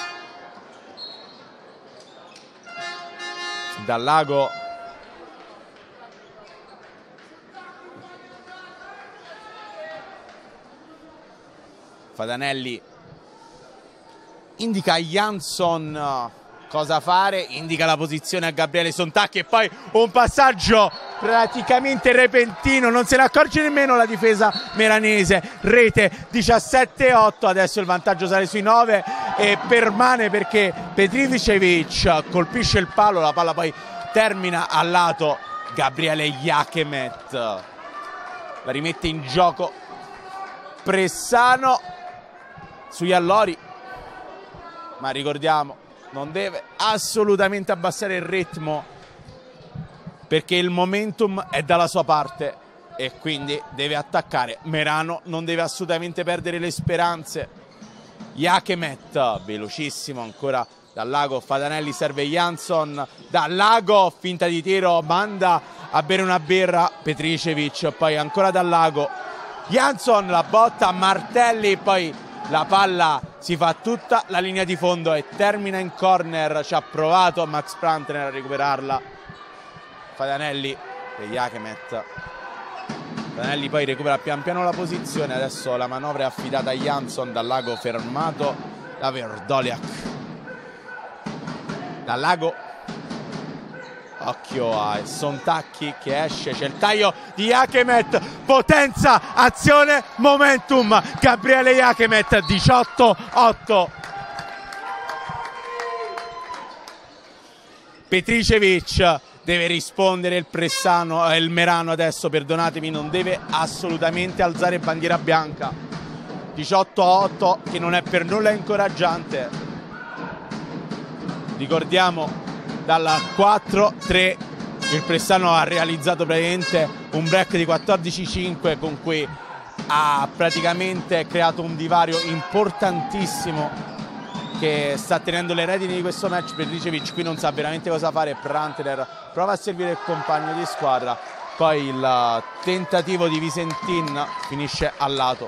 Dallago Fadanelli indica a Jansson cosa fare, indica la posizione a Gabriele Sontacchi e poi un passaggio praticamente repentino, non se ne accorge nemmeno la difesa meranese. Rete 17-8, adesso il vantaggio sale sui 9 e permane perché Petricevic colpisce il palo, la palla poi termina al lato. Gabriele Jachemet la rimette in gioco Pressano sugli allori, ma ricordiamo non deve assolutamente abbassare il ritmo perché il momentum è dalla sua parte e quindi deve attaccare. Merano non deve assolutamente perdere le speranze. Jachemet velocissimo ancora Dallago, Fadanelli serve Jansson, Dallago finta di tiro, manda a bere una birra Petricevic, poi ancora Dallago, Jansson la botta, Martelli, poi la palla si fa tutta la linea di fondo e termina in corner. Ci ha provato Max Prantner a recuperarla, Fadanelli e Jachemet. Fadanelli poi recupera pian piano la posizione, adesso la manovra è affidata a Jansson, Dallago fermato da Verdoliak. Dallago, occhio a Sontacchi che esce, c'è il taglio di Jachemet, potenza, azione, momentum, Gabriele Jachemet, 18-8. Petricevic deve rispondere il Merano adesso, perdonatemi, non deve assolutamente alzare bandiera bianca. 18-8 che non è per nulla incoraggiante. Ricordiamo dal 4-3 il Pressano ha realizzato praticamente un break di 14-5 con cui ha praticamente creato un divario importantissimo che sta tenendo le redini di questo match. Petricevic qui non sa veramente cosa fare, Prantner prova a servire il compagno di squadra, poi il tentativo di Visentin finisce al lato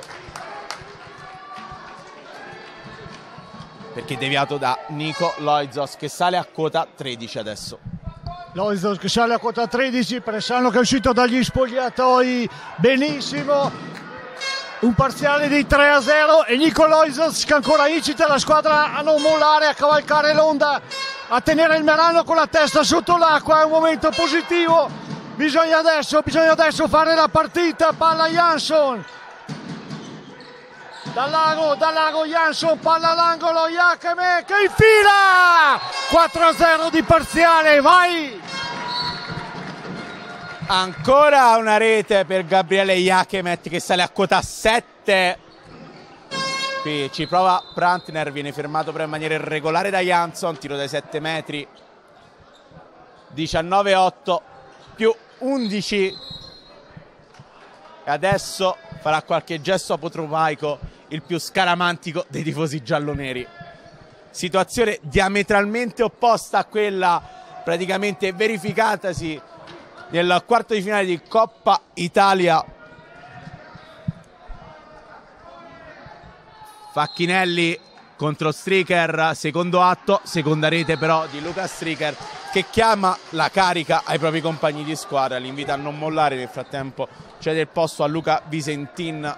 perché deviato da Nico Loizos che sale a quota 13 adesso. Loizos che sale a quota 13, Pressano che è uscito dagli spogliatoi benissimo, un parziale di 3-0 e Nico Loizos che ancora incita la squadra a non mollare, a cavalcare l'onda, a tenere il Merano con la testa sotto l'acqua. È un momento positivo, bisogna adesso fare la partita. Palla Jansson, Dallago, Jansson, palla all'angolo, Jachemet che infila, 4-0 di parziale, vai! Ancora una rete per Gabriele Jachemet che sale a quota 7. Qui ci prova Prantner, viene fermato però in maniera irregolare da Jansson, tiro dai 7 metri. 19-8 più 11. E adesso farà qualche gesto apotropaico il più scaramantico dei tifosi gialloneri. Situazione diametralmente opposta a quella praticamente verificatasi nel quarto di finale di Coppa Italia. Facchinelli contro Stricker, secondo atto, seconda rete però di Luca Stricker che chiama la carica ai propri compagni di squadra, li invita a non mollare. Nel frattempo cede il posto a Luca Visentin,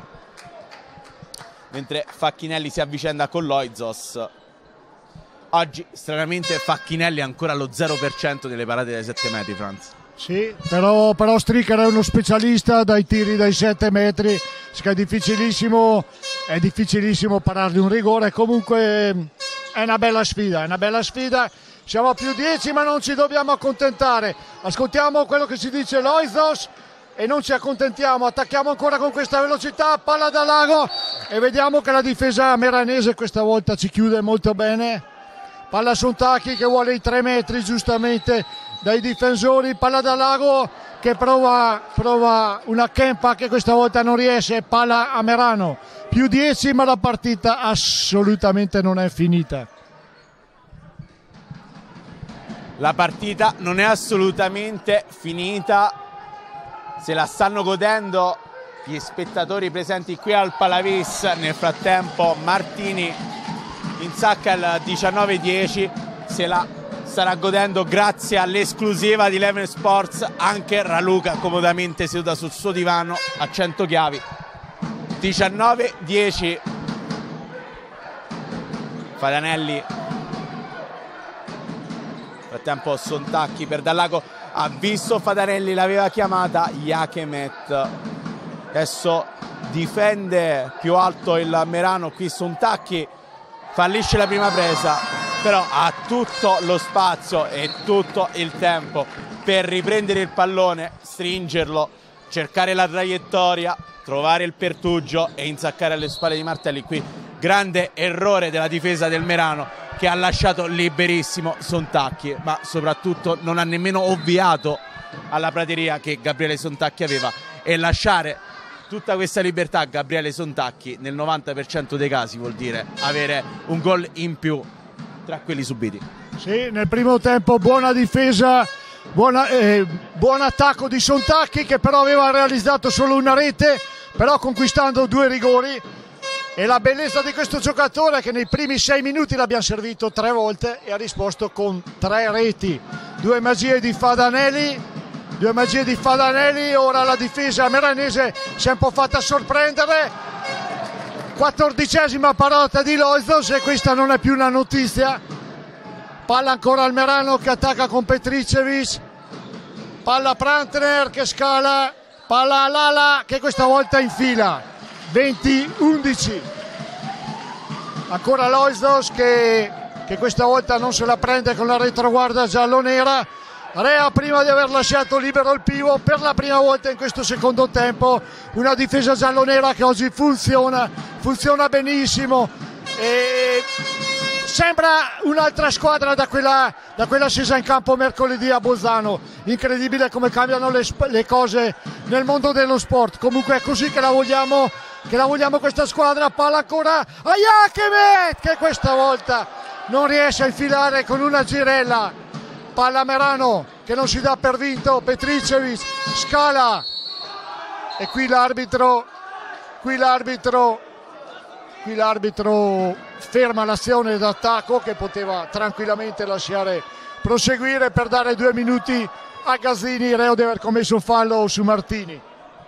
mentre Facchinelli si avvicenda con Loizos. Oggi stranamente Facchinelli è ancora allo 0% delle parate dai 7 metri, Franz. Sì, però Stricker è uno specialista dai tiri dai 7 metri, è difficilissimo parargli un rigore. Comunque è una bella sfida, siamo a più 10 ma non ci dobbiamo accontentare. Ascoltiamo quello che si dice Loizos e non ci accontentiamo, attacchiamo ancora con questa velocità, palla da Lago e vediamo che la difesa meranese questa volta ci chiude molto bene. Palla Sontacchi che vuole i 3 metri giustamente dai difensori, palla da Lago che prova una Kempa che questa volta non riesce, palla a Merano, più 10 ma la partita assolutamente non è finita. La partita non è assolutamente finita, se la stanno godendo gli spettatori presenti qui al Palavis. Nel frattempo Martini insacca il 19-10, se la starà godendo grazie all'esclusiva di Eleven Sports anche Raluca, comodamente seduta sul suo divano a 100 chiavi. 19-10. Fadanelli, nel frattempo Sontacchi per Dallago, ha visto Fadanelli, l'aveva chiamata Jachemet, adesso difende più alto il Merano. Qui Sontacchi fallisce la prima presa, però ha tutto lo spazio e tutto il tempo per riprendere il pallone, stringerlo, cercare la traiettoria, trovare il pertugio e insaccare alle spalle di Martelli. Qui grande errore della difesa del Merano che ha lasciato liberissimo Sontacchi, ma soprattutto non ha nemmeno ovviato alla prateria che Gabriele Sontacchi aveva, e lasciare tutta questa libertà a Gabriele Sontacchi nel 90% dei casi vuol dire avere un gol in più tra quelli subiti. Sì, nel primo tempo buona difesa, buon attacco di Sontacchi che però aveva realizzato solo una rete, però conquistando 2 rigori. E la bellezza di questo giocatore è che nei primi 6 minuti l'abbiamo servito 3 volte e ha risposto con 3 reti. 2 magie di Fadanelli. Ora la difesa meranese si è un po' fatta sorprendere. 14ª parata di Loizos e questa non è più una notizia. Palla ancora al Merano che attacca con Petricevic. Palla Prantner che scala. Palla a Lala che questa volta infila. 20-11. Ancora Loizos che questa volta non se la prende con la retroguardia giallonera. Rea prima di aver lasciato libero il pivot per la prima volta in questo secondo tempo. Una difesa giallonera che oggi funziona benissimo e sembra un'altra squadra da quella scesa in campo mercoledì a Bolzano. Incredibile come cambiano le cose nel mondo dello sport. Comunque è così che la vogliamo questa squadra. Palla ancora a Jachemet che questa volta non riesce a infilare con una girella. Palla Merano che non si dà per vinto, Petricevic scala e qui l'arbitro ferma l'azione d'attacco che poteva tranquillamente lasciare proseguire per dare 2 minuti a Gazzini, reo di aver commesso un fallo su Martini.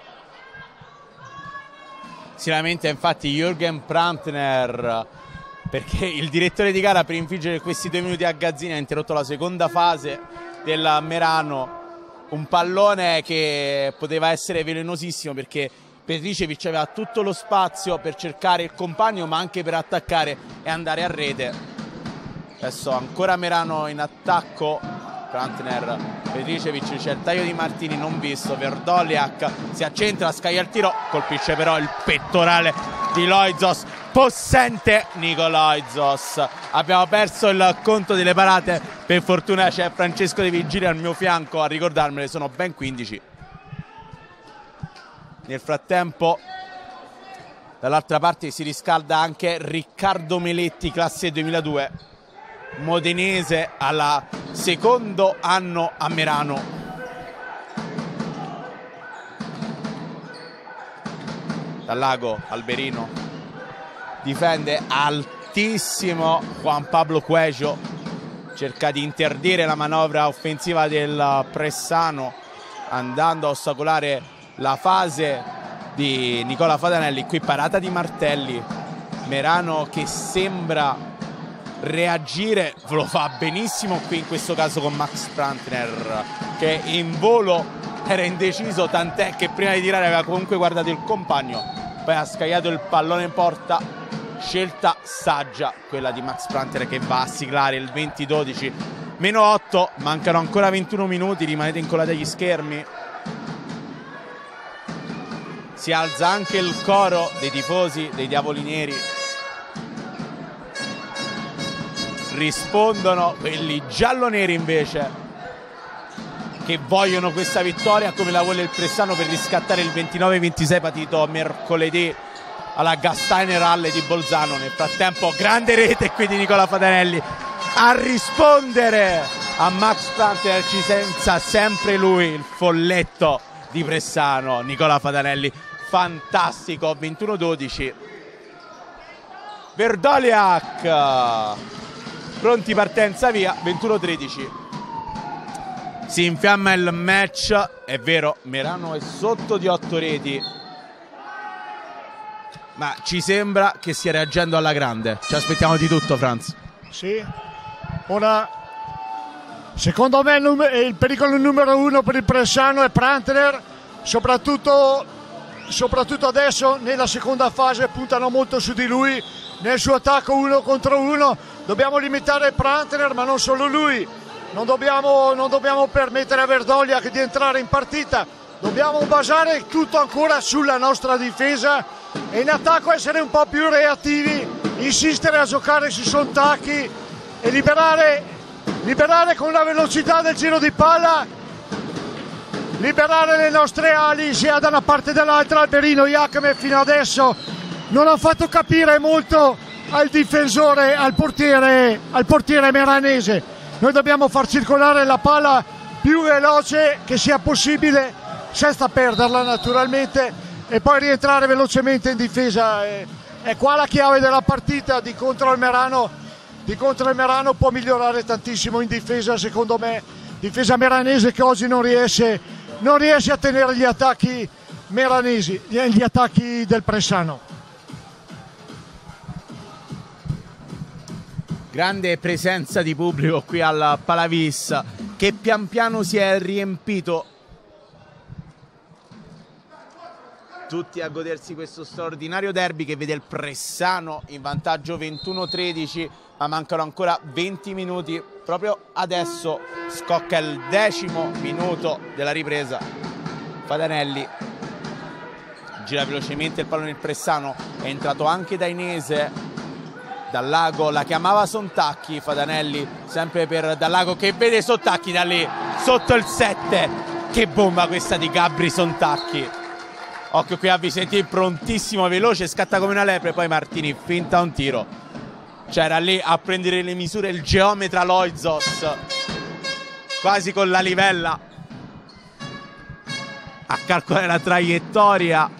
Si lamenta infatti Jürgen Prantner perché il direttore di gara, per infliggere questi 2 minuti a Gazzini, ha interrotto la seconda fase del Merano. Un pallone che poteva essere velenosissimo perché Petricevic aveva tutto lo spazio per cercare il compagno ma anche per attaccare e andare a rete. Adesso ancora Merano in attacco Prantner, Petricevic, c'è il taglio di Martini non visto, Verdoliak si accentra, scaglia il tiro, colpisce però il pettorale di Loizos, possente Nico Loizos. Abbiamo perso il conto delle parate, per fortuna c'è Francesco De Vigili al mio fianco a ricordarmele, sono ben 15. Nel frattempo dall'altra parte si riscalda anche Riccardo Meletti, classe 2002, modenese alla secondo anno a Merano. Dal lago Alberino difende altissimo Juan Pablo Cuejo, cerca di interdire la manovra offensiva del Pressano andando a ostacolare la fase di Nicola Fadanelli. Qui parata di Martelli, Merano che sembra reagire, lo fa benissimo qui in questo caso con Max Prantner che in volo era indeciso, tant'è che prima di tirare aveva comunque guardato il compagno, poi ha scagliato il pallone in porta. Scelta saggia quella di Max Prantner che va a siglare il 20-12, meno 8, mancano ancora 21 minuti, rimanete incollati agli schermi. Si alza anche il coro dei tifosi dei Diavoli Neri, rispondono quelli gialloneri invece che vogliono questa vittoria come la vuole il Pressano per riscattare il 29-26 patito mercoledì alla Gasteiner Halle di Bolzano. Nel frattempo grande rete qui di Nicola Fadanelli a rispondere a Max Prantner, ci senza sempre lui il folletto di Pressano, Nicola Fadanelli, fantastico. 21-12, Verdoliak pronti, partenza via. 21-13, si infiamma il match, è vero Merano è sotto di 8 reti, ma ci sembra che stia reagendo alla grande, ci aspettiamo di tutto, Franz. Sì, ora secondo me il pericolo numero 1 per il Pressano è Prantner, soprattutto adesso nella seconda fase puntano molto su di lui nel suo attacco 1 contro 1. Dobbiamo limitare Prantner, ma non solo lui, non dobbiamo permettere a Verdoliak di entrare in partita, dobbiamo basare tutto ancora sulla nostra difesa e in attacco essere un po' più reattivi, insistere a giocare sui sontacchi e liberare con la velocità del giro di palla, liberare le nostre ali sia da una parte che dall'altra. Alberino Iacome fino adesso non ha fatto capire molto al difensore, al portiere meranese. Noi dobbiamo far circolare la palla più veloce che sia possibile senza perderla naturalmente e poi rientrare velocemente in difesa. È qua la chiave della partita. Di contro il Merano può migliorare tantissimo in difesa, secondo me, difesa meranese che oggi non riesce a tenere gli attacchi meranesi, gli attacchi del Pressano. Grande presenza di pubblico qui al Palavis che pian piano si è riempito, tutti a godersi questo straordinario derby che vede il Pressano in vantaggio 21-13, ma mancano ancora 20 minuti. Proprio adesso scocca il 10° minuto della ripresa. Fadanelli gira velocemente il pallone, il Pressano è entrato anche Dainese. Dallago la chiamava Sontacchi, Fadanelli sempre per Dallago che vede Sontacchi da lì sotto il 7. Che bomba questa di Gabri Sontacchi. Occhio qui a Visentin, prontissimo, veloce, scatta come una lepre, poi Martini finta un tiro. C'era lì a prendere le misure il geometra Loizos, quasi con la livella a calcolare la traiettoria.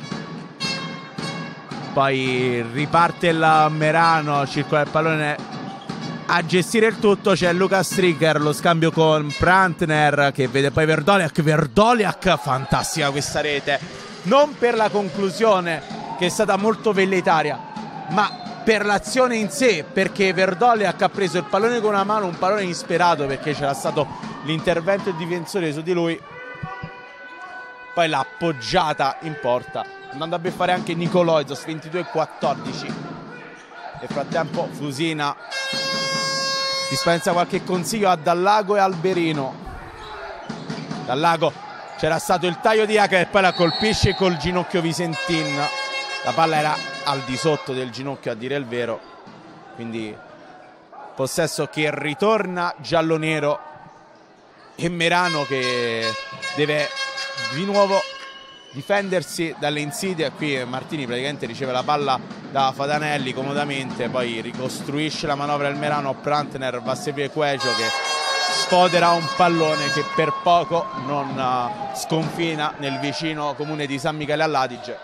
Poi riparte il Merano, circola il pallone a gestire il tutto. C'è Luca Stricker, lo scambio con Prantner che vede poi Verdoliak, fantastica questa rete, non per la conclusione che è stata molto velleitaria, ma per l'azione in sé, perché Verdoliak ha preso il pallone con una mano, un pallone insperato perché c'era stato l'intervento del difensore su di lui, poi l'ha appoggiata in porta, andando a beffare anche Nico Loizos. 22-14. Nel frattempo Fusina dispensa qualche consiglio a Dallago e Alberino. Dallago, c'era stato il taglio di Jacomet e poi la colpisce col ginocchio Visentin. La palla era al di sotto del ginocchio, a dire il vero, quindi possesso che ritorna giallonero e Merano che deve di nuovo difendersi dalle insidie. Qui Martini praticamente riceve la palla da Fatanelli comodamente, poi ricostruisce la manovra del Merano. Prantner va a seguire Quegio che sfodera un pallone che per poco non sconfina nel vicino comune di San Michele all'Adige.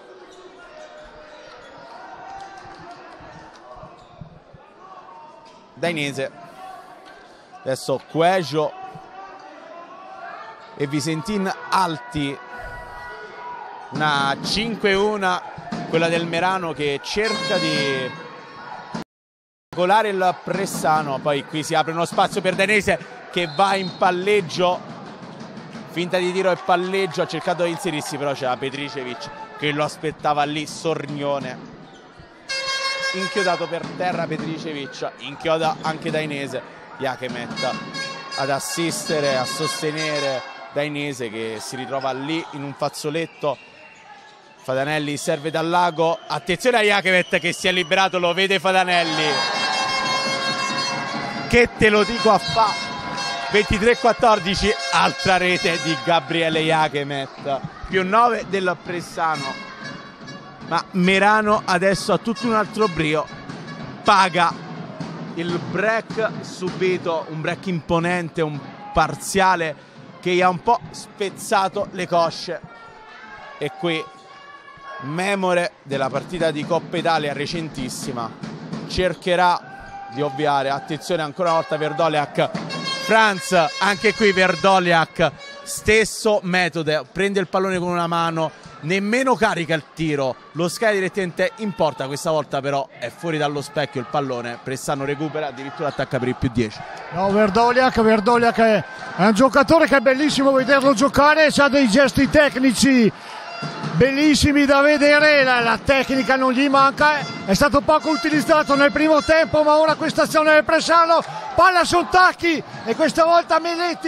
Dainese, adesso Quegio e Visentin alti, una 5-1 quella del Merano che cerca di regolare il Pressano. Poi qui si apre uno spazio per Dainese che va in palleggio, finta di tiro e palleggio, ha cercato di inserirsi però c'era Petricevic che lo aspettava lì, sornione. Inchiodato per terra Petricevic, inchioda anche Dainese. Jacomet ad assistere, a sostenere Dainese che si ritrova lì in un fazzoletto. Fatanelli serve Dallago, attenzione a Jacomet che si è liberato, lo vede Fatanelli, che te lo dico a fa. 23-14, altra rete di Gabriele Jacomet, più 9 del Pressano. Ma Merano adesso ha tutto un altro brio, paga il break subito, un break imponente, un parziale che gli ha un po' spezzato le cosce. E qui memore della partita di Coppa Italia recentissima cercherà di ovviare. Attenzione ancora una volta Verdoliak, Franz, anche qui Verdoliak, stesso metodo, prende il pallone con una mano, nemmeno carica il tiro, lo scala direttamente in porta. Questa volta però è fuori dallo specchio il pallone, Pressano recupera, addirittura attacca per il più 10. No, Verdoliak è un giocatore che è bellissimo vederlo giocare, ha dei gesti tecnici bellissimi da vedere, la tecnica non gli manca, è stato poco utilizzato nel primo tempo, ma ora questa azione del Pressano, palla Sontacchi e questa volta Meletti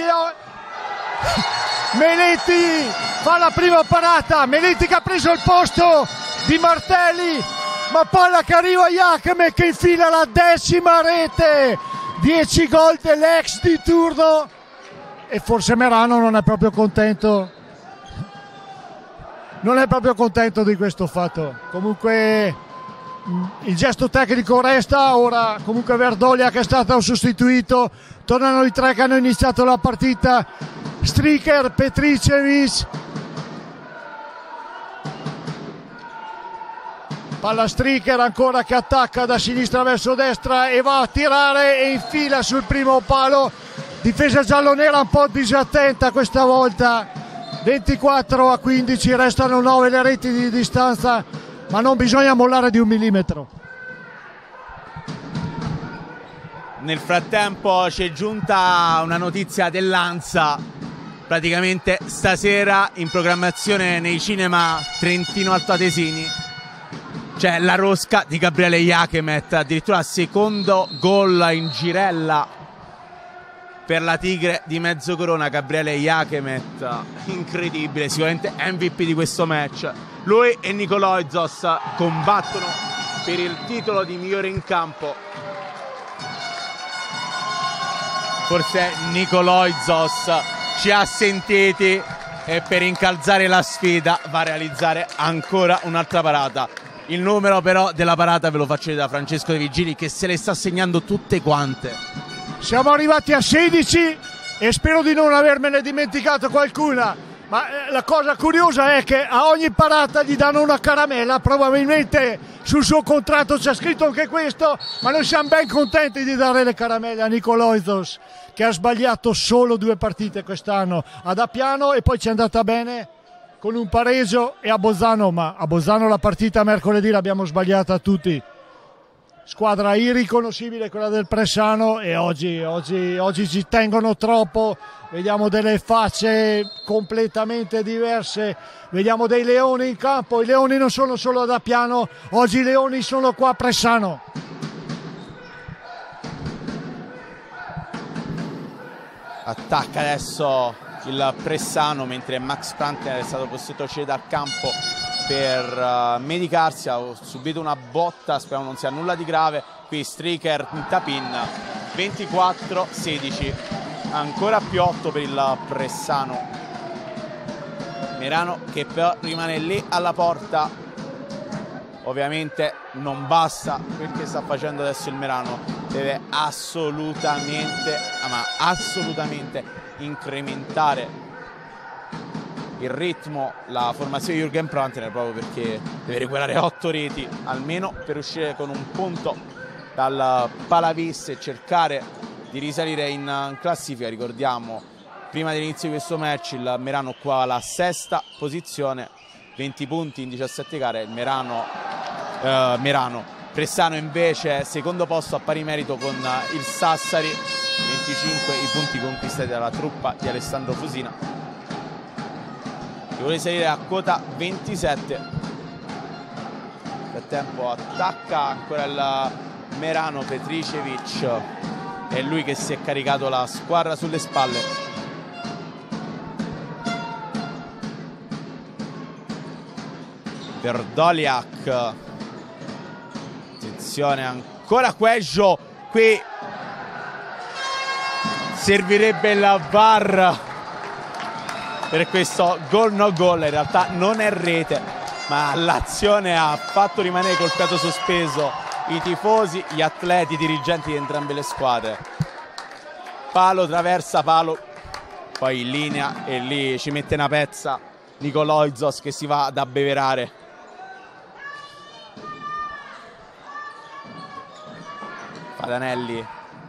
fa la prima parata, Meletti che ha preso il posto di Martelli, ma palla che arriva a Jacomet che infila la 10ª rete, 10 gol dell'ex di turno e forse Merano non è proprio contento di questo fatto. Comunque il gesto tecnico resta, ora comunque Verdoliak che è stato sostituito, tornano i tre che hanno iniziato la partita, Stricker, Petricevic, palla Stricker ancora che attacca da sinistra verso destra e va a tirare e infila sul primo palo, difesa giallonera un po' disattenta questa volta. 24-15, restano 9 le reti di distanza, ma non bisogna mollare di un millimetro. Nel frattempo c'è giunta una notizia dell'Ansa, praticamente stasera in programmazione nei cinema trentino-altoatesini c'è la rosca di Gabriele Jacomet, addirittura secondo gol in girella per la Tigre di Mezzocorona. Gabriele Jacomet, incredibile, sicuramente MVP di questo match. Lui e Nikoloizos combattono per il titolo di migliore in campo. Forse Nikoloizos ci ha sentiti e per incalzare la sfida va a realizzare ancora un'altra parata. Il numero però della parata ve lo faccio vedere da Francesco De Vigili che se le sta segnando tutte quante. Siamo arrivati a 16 e spero di non avermene dimenticato qualcuna, ma la cosa curiosa è che a ogni parata gli danno una caramella, probabilmente sul suo contratto c'è scritto anche questo, ma noi siamo ben contenti di dare le caramelle a Nikoloizos che ha sbagliato solo 2 partite quest'anno ad Appiano e poi ci è andata bene con un pareggio e a Bolzano, ma a Bolzano la partita mercoledì l'abbiamo sbagliata tutti. Squadra irriconoscibile quella del Pressano e oggi ci tengono troppo, vediamo delle facce completamente diverse, vediamo dei leoni in campo, i leoni non sono solo ad Appiano, oggi i leoni sono qua a Pressano. Attacca adesso il Pressano, mentre Max Prantner è stato costretto a uscire dal campo per medicarsi. Ha subito una botta, speriamo non sia nulla di grave. Qui Striker in tapin. 24-16, ancora più 8 per il Pressano. Merano che però rimane lì alla porta. Ovviamente non basta quel che sta facendo adesso il Merano, deve assolutamente, ma assolutamente incrementare il ritmo, la formazione di Jürgen Prantner, proprio perché deve recuperare 8 reti almeno per uscire con un punto dal Palavis e cercare di risalire in classifica. Ricordiamo, prima dell'inizio di questo match il Merano qua alla 6ª posizione, 20 punti in 17 gare. Il Pressano invece secondo posto a pari merito con il Sassari, 25 i punti conquistati dalla truppa di Alessandro Fusina, che vuole salire a quota 27. Nel frattempo attacca ancora il Merano. Petricevic è lui che si è caricato la squadra sulle spalle. Verdoliak, attenzione ancora Queggio, qui servirebbe il VAR per questo gol no gol. In realtà non è rete, ma l'azione ha fatto rimanere col fiato sospeso i tifosi, gli atleti, i dirigenti di entrambe le squadre. Palo, traversa, palo, poi in linea, e lì ci mette una pezza Nicoloizos che si va ad abbeverare. Fadanelli,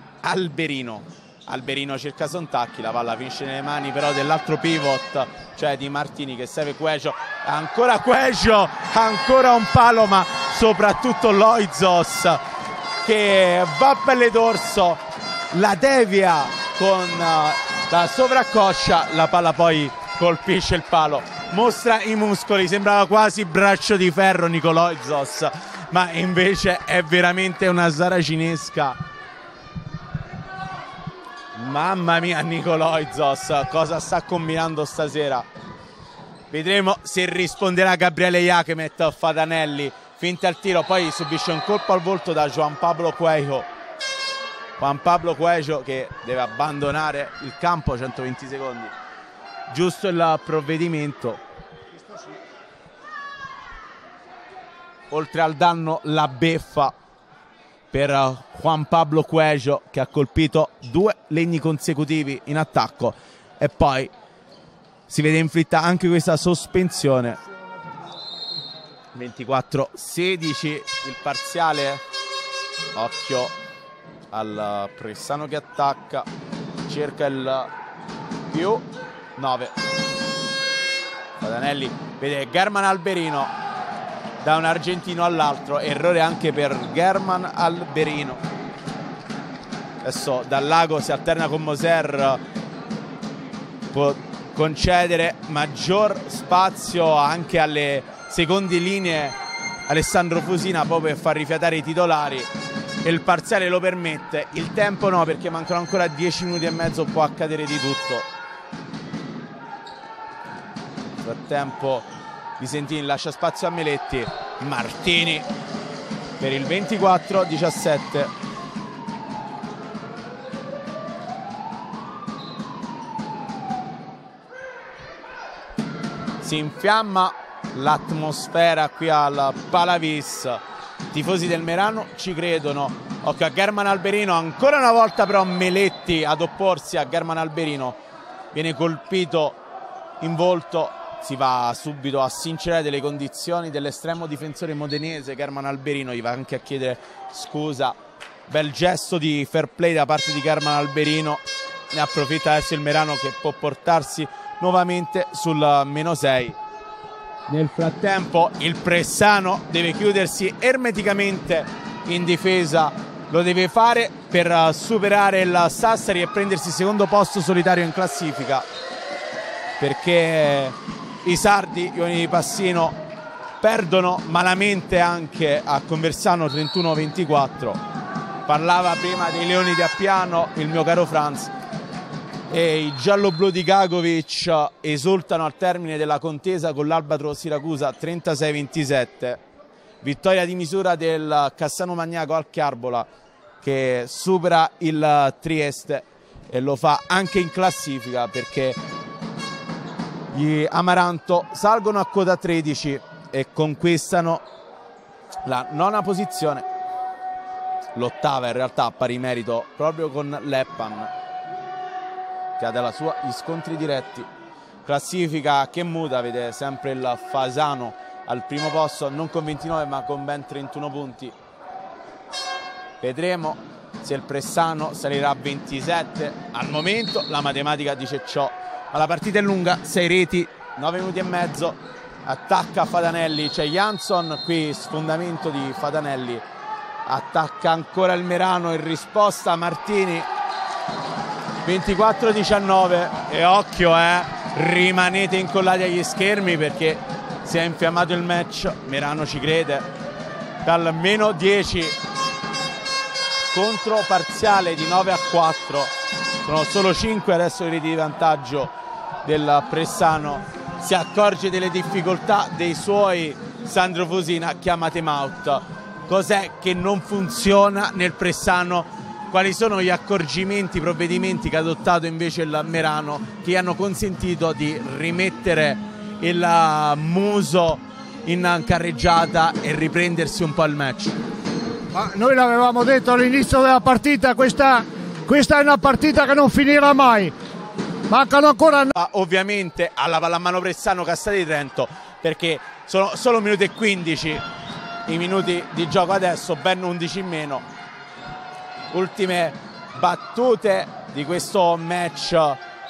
Alberino cerca Sontacchi, la palla finisce nelle mani però dell'altro pivot, cioè di Martini, che serve Queggio. Ancora Queggio, ancora un palo, ma soprattutto Loizos che va a pelle d'orso, la devia con la sovraccoscia, la palla poi colpisce il palo, mostra i muscoli, sembrava quasi braccio di ferro Nicoloizos, ma invece è veramente una saracinesca. Mamma mia, Nicoloizos cosa sta combinando stasera. Vedremo se risponderà Gabriele Jachemet. Fadanelli, finta il tiro, poi subisce un colpo al volto da Juan Pablo Cuello. Juan Pablo Cuello che deve abbandonare il campo, 120 secondi. Giusto il provvedimento. Oltre al danno, la beffa per Juan Pablo Cuello, che ha colpito 2 legni consecutivi in attacco, e poi si vede inflitta anche questa sospensione. 24-16 il parziale. Occhio al Pressano che attacca, cerca il più 9. Fadanelli vede German Alberino da un argentino all'altro, errore anche per German Alberino. Adesso Dallago si alterna con Moser, può concedere maggior spazio anche alle seconde linee Alessandro Fusina, proprio per far rifiatare i titolari, e il parziale lo permette. Il tempo no, perché mancano ancora 10 minuti e mezzo, può accadere di tutto. Nel frattempo Visentini lascia spazio a Meletti, Martini per il 24-17. Si infiamma l'atmosfera qui al Palavis. Tifosi del Merano ci credono. Occhio a German Alberino, ancora una volta però Meletti ad opporsi a German Alberino, viene colpito in volto. Si va subito a sincerare delle condizioni dell'estremo difensore modenese German Alberino, gli va anche a chiedere scusa. Bel gesto di fair play da parte di German Alberino, ne approfitta adesso il Merano che può portarsi nuovamente sul -6. Nel frattempo il Pressano deve chiudersi ermeticamente in difesa, lo deve fare per superare il Sassari e prendersi il secondo posto solitario in classifica, perché i sardi, gli uomini di Passino, perdono malamente anche a Conversano 31-24. Parlava prima dei Leoni di Appiano il mio caro Franz. e i gialloblu di Gagovic esultano al termine della contesa con l'Albatro Siracusa 36-27. Vittoria di misura del Cassano Magnaco al Chiarbola, che supera il Trieste e lo fa anche in classifica, perché gli Amaranto salgono a quota 13 e conquistano la 9ª posizione, l'8ª in realtà a pari merito proprio con l'Eppan, che ha dalla sua gli scontri diretti. Classifica che muta, vede sempre il Fasano al primo posto, non con 29 ma con ben 31 punti. Vedremo se il Pressano salirà a 27, al momento la matematica dice ciò, ma la partita è lunga, 6 reti, 9 minuti e mezzo, attacca Fatanelli, c'è Jansson, qui sfondamento di Fatanelli, attacca ancora il Merano, in risposta Martini, 24-19 e occhio, rimanete incollati agli schermi perché si è infiammato il match, Merano ci crede, dal meno 10 contro parziale di 9-4, sono solo 5 adesso i reti di vantaggio del Pressano, si accorge delle difficoltà dei suoi, Sandro Fusina chiama time out. Cos'è che non funziona nel Pressano? Quali sono gli accorgimenti, i provvedimenti che ha adottato invece il Merano, che gli hanno consentito di rimettere il muso in carreggiata e riprendersi un po' il match? Ma noi l'avevamo detto all'inizio della partita, questa è una partita che non finirà mai. Mancano ancora... Ovviamente alla pallamano Pressano Castelli di Trento, perché sono solo 1 minuto e 15 i minuti di gioco adesso, ben 11 in meno. Ultime battute di questo match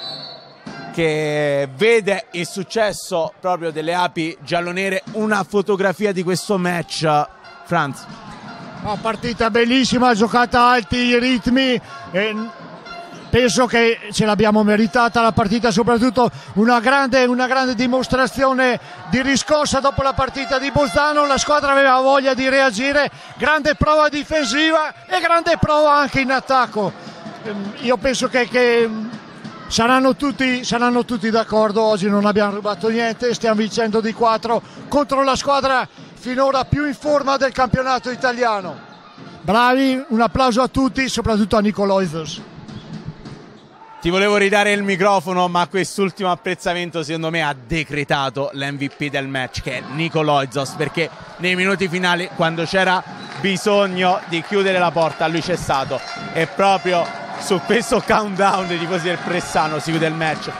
che vede il successo proprio delle api giallonere. Una fotografia di questo match, Franz. Una partita bellissima, giocata alti i ritmi, penso che ce l'abbiamo meritata la partita, soprattutto una grande dimostrazione di riscossa dopo la partita di Bolzano. La squadra aveva voglia di reagire, grande prova difensiva e grande prova anche in attacco. Io penso che saranno tutti d'accordo, oggi non abbiamo rubato niente, stiamo vincendo di 4 contro la squadra finora più in forma del campionato italiano. Bravi, un applauso a tutti, soprattutto a Nicoloides. Ti volevo ridare il microfono, ma quest'ultimo apprezzamento secondo me ha decretato l'MVP del match, che è Nicoloides, perché nei minuti finali, quando c'era bisogno di chiudere la porta, lui c'è stato, e proprio su questo countdown dei tifosi del Pressano si chiude il match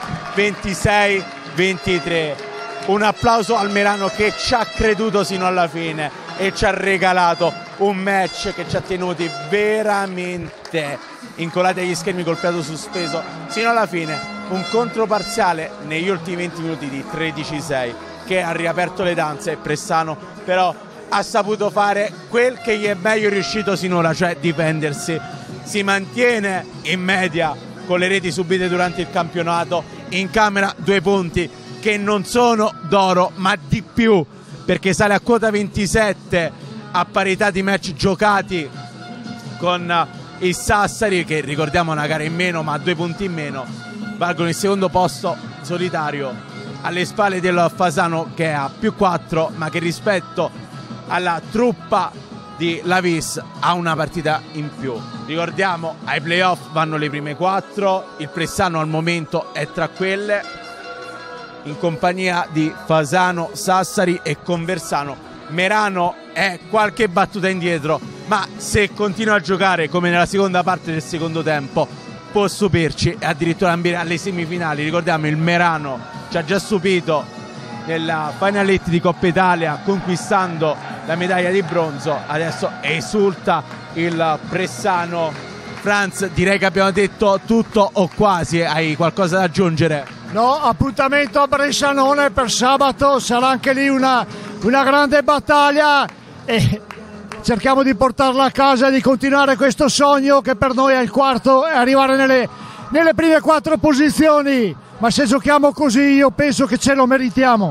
26-23. Un applauso al Merano che ci ha creduto sino alla fine e ci ha regalato un match che ci ha tenuti veramente incollati agli schermi col fiato sospeso sino alla fine. Un controparziale negli ultimi 20 minuti di 13-6 che ha riaperto le danze. Pressano però ha saputo fare quel che gli è meglio riuscito sinora, cioè difendersi. Si mantiene in media con le reti subite durante il campionato, in camera 2 punti che non sono d'oro ma di più, perché sale a quota 27 a parità di match giocati con il Sassari, che ricordiamo una gara in meno ma 2 punti in meno, valgono il secondo posto solitario alle spalle del Fasano che ha più 4 ma che rispetto alla truppa di Lavis ha una partita in più. Ricordiamo, ai playoff vanno le prime 4, il Pressano al momento è tra quelle, in compagnia di Fasano, Sassari e Conversano. Merano è qualche battuta indietro, ma se continua a giocare come nella seconda parte del secondo tempo può stupirci e addirittura ambire alle semifinali. Ricordiamo, il Merano ci ha già stupito nella Final 8 di Coppa Italia conquistando la medaglia di bronzo, adesso esulta il Pressano. Franz, direi che abbiamo detto tutto o quasi, hai qualcosa da aggiungere? No, appuntamento a Bressanone per sabato, sarà anche lì una grande battaglia e cerchiamo di portarla a casa e di continuare questo sogno che per noi è il quarto e arrivare nelle prime 4 posizioni, ma se giochiamo così io penso che ce lo meritiamo.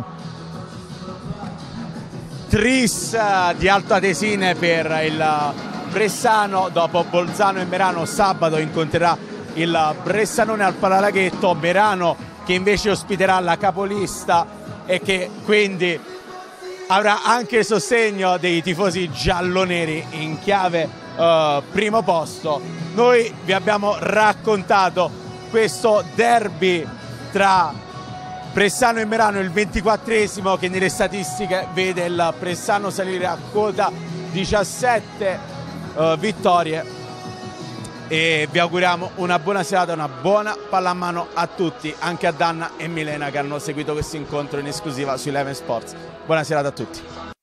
Tris di Alto Atesine per il Pressano, dopo Bolzano e Merano sabato incontrerà il Bressanone al Palalaghetto, Merano che invece ospiterà la capolista e che quindi avrà anche il sostegno dei tifosi gialloneri in chiave primo posto. Noi vi abbiamo raccontato questo derby tra Pressano e Merano, il 24esimo, che nelle statistiche vede il Pressano salire a quota 17 vittorie, e vi auguriamo una buona serata, una buona pallamano a tutti, anche a Danna e Milena che hanno seguito questo incontro in esclusiva su Eleven Sports. Buona serata a tutti.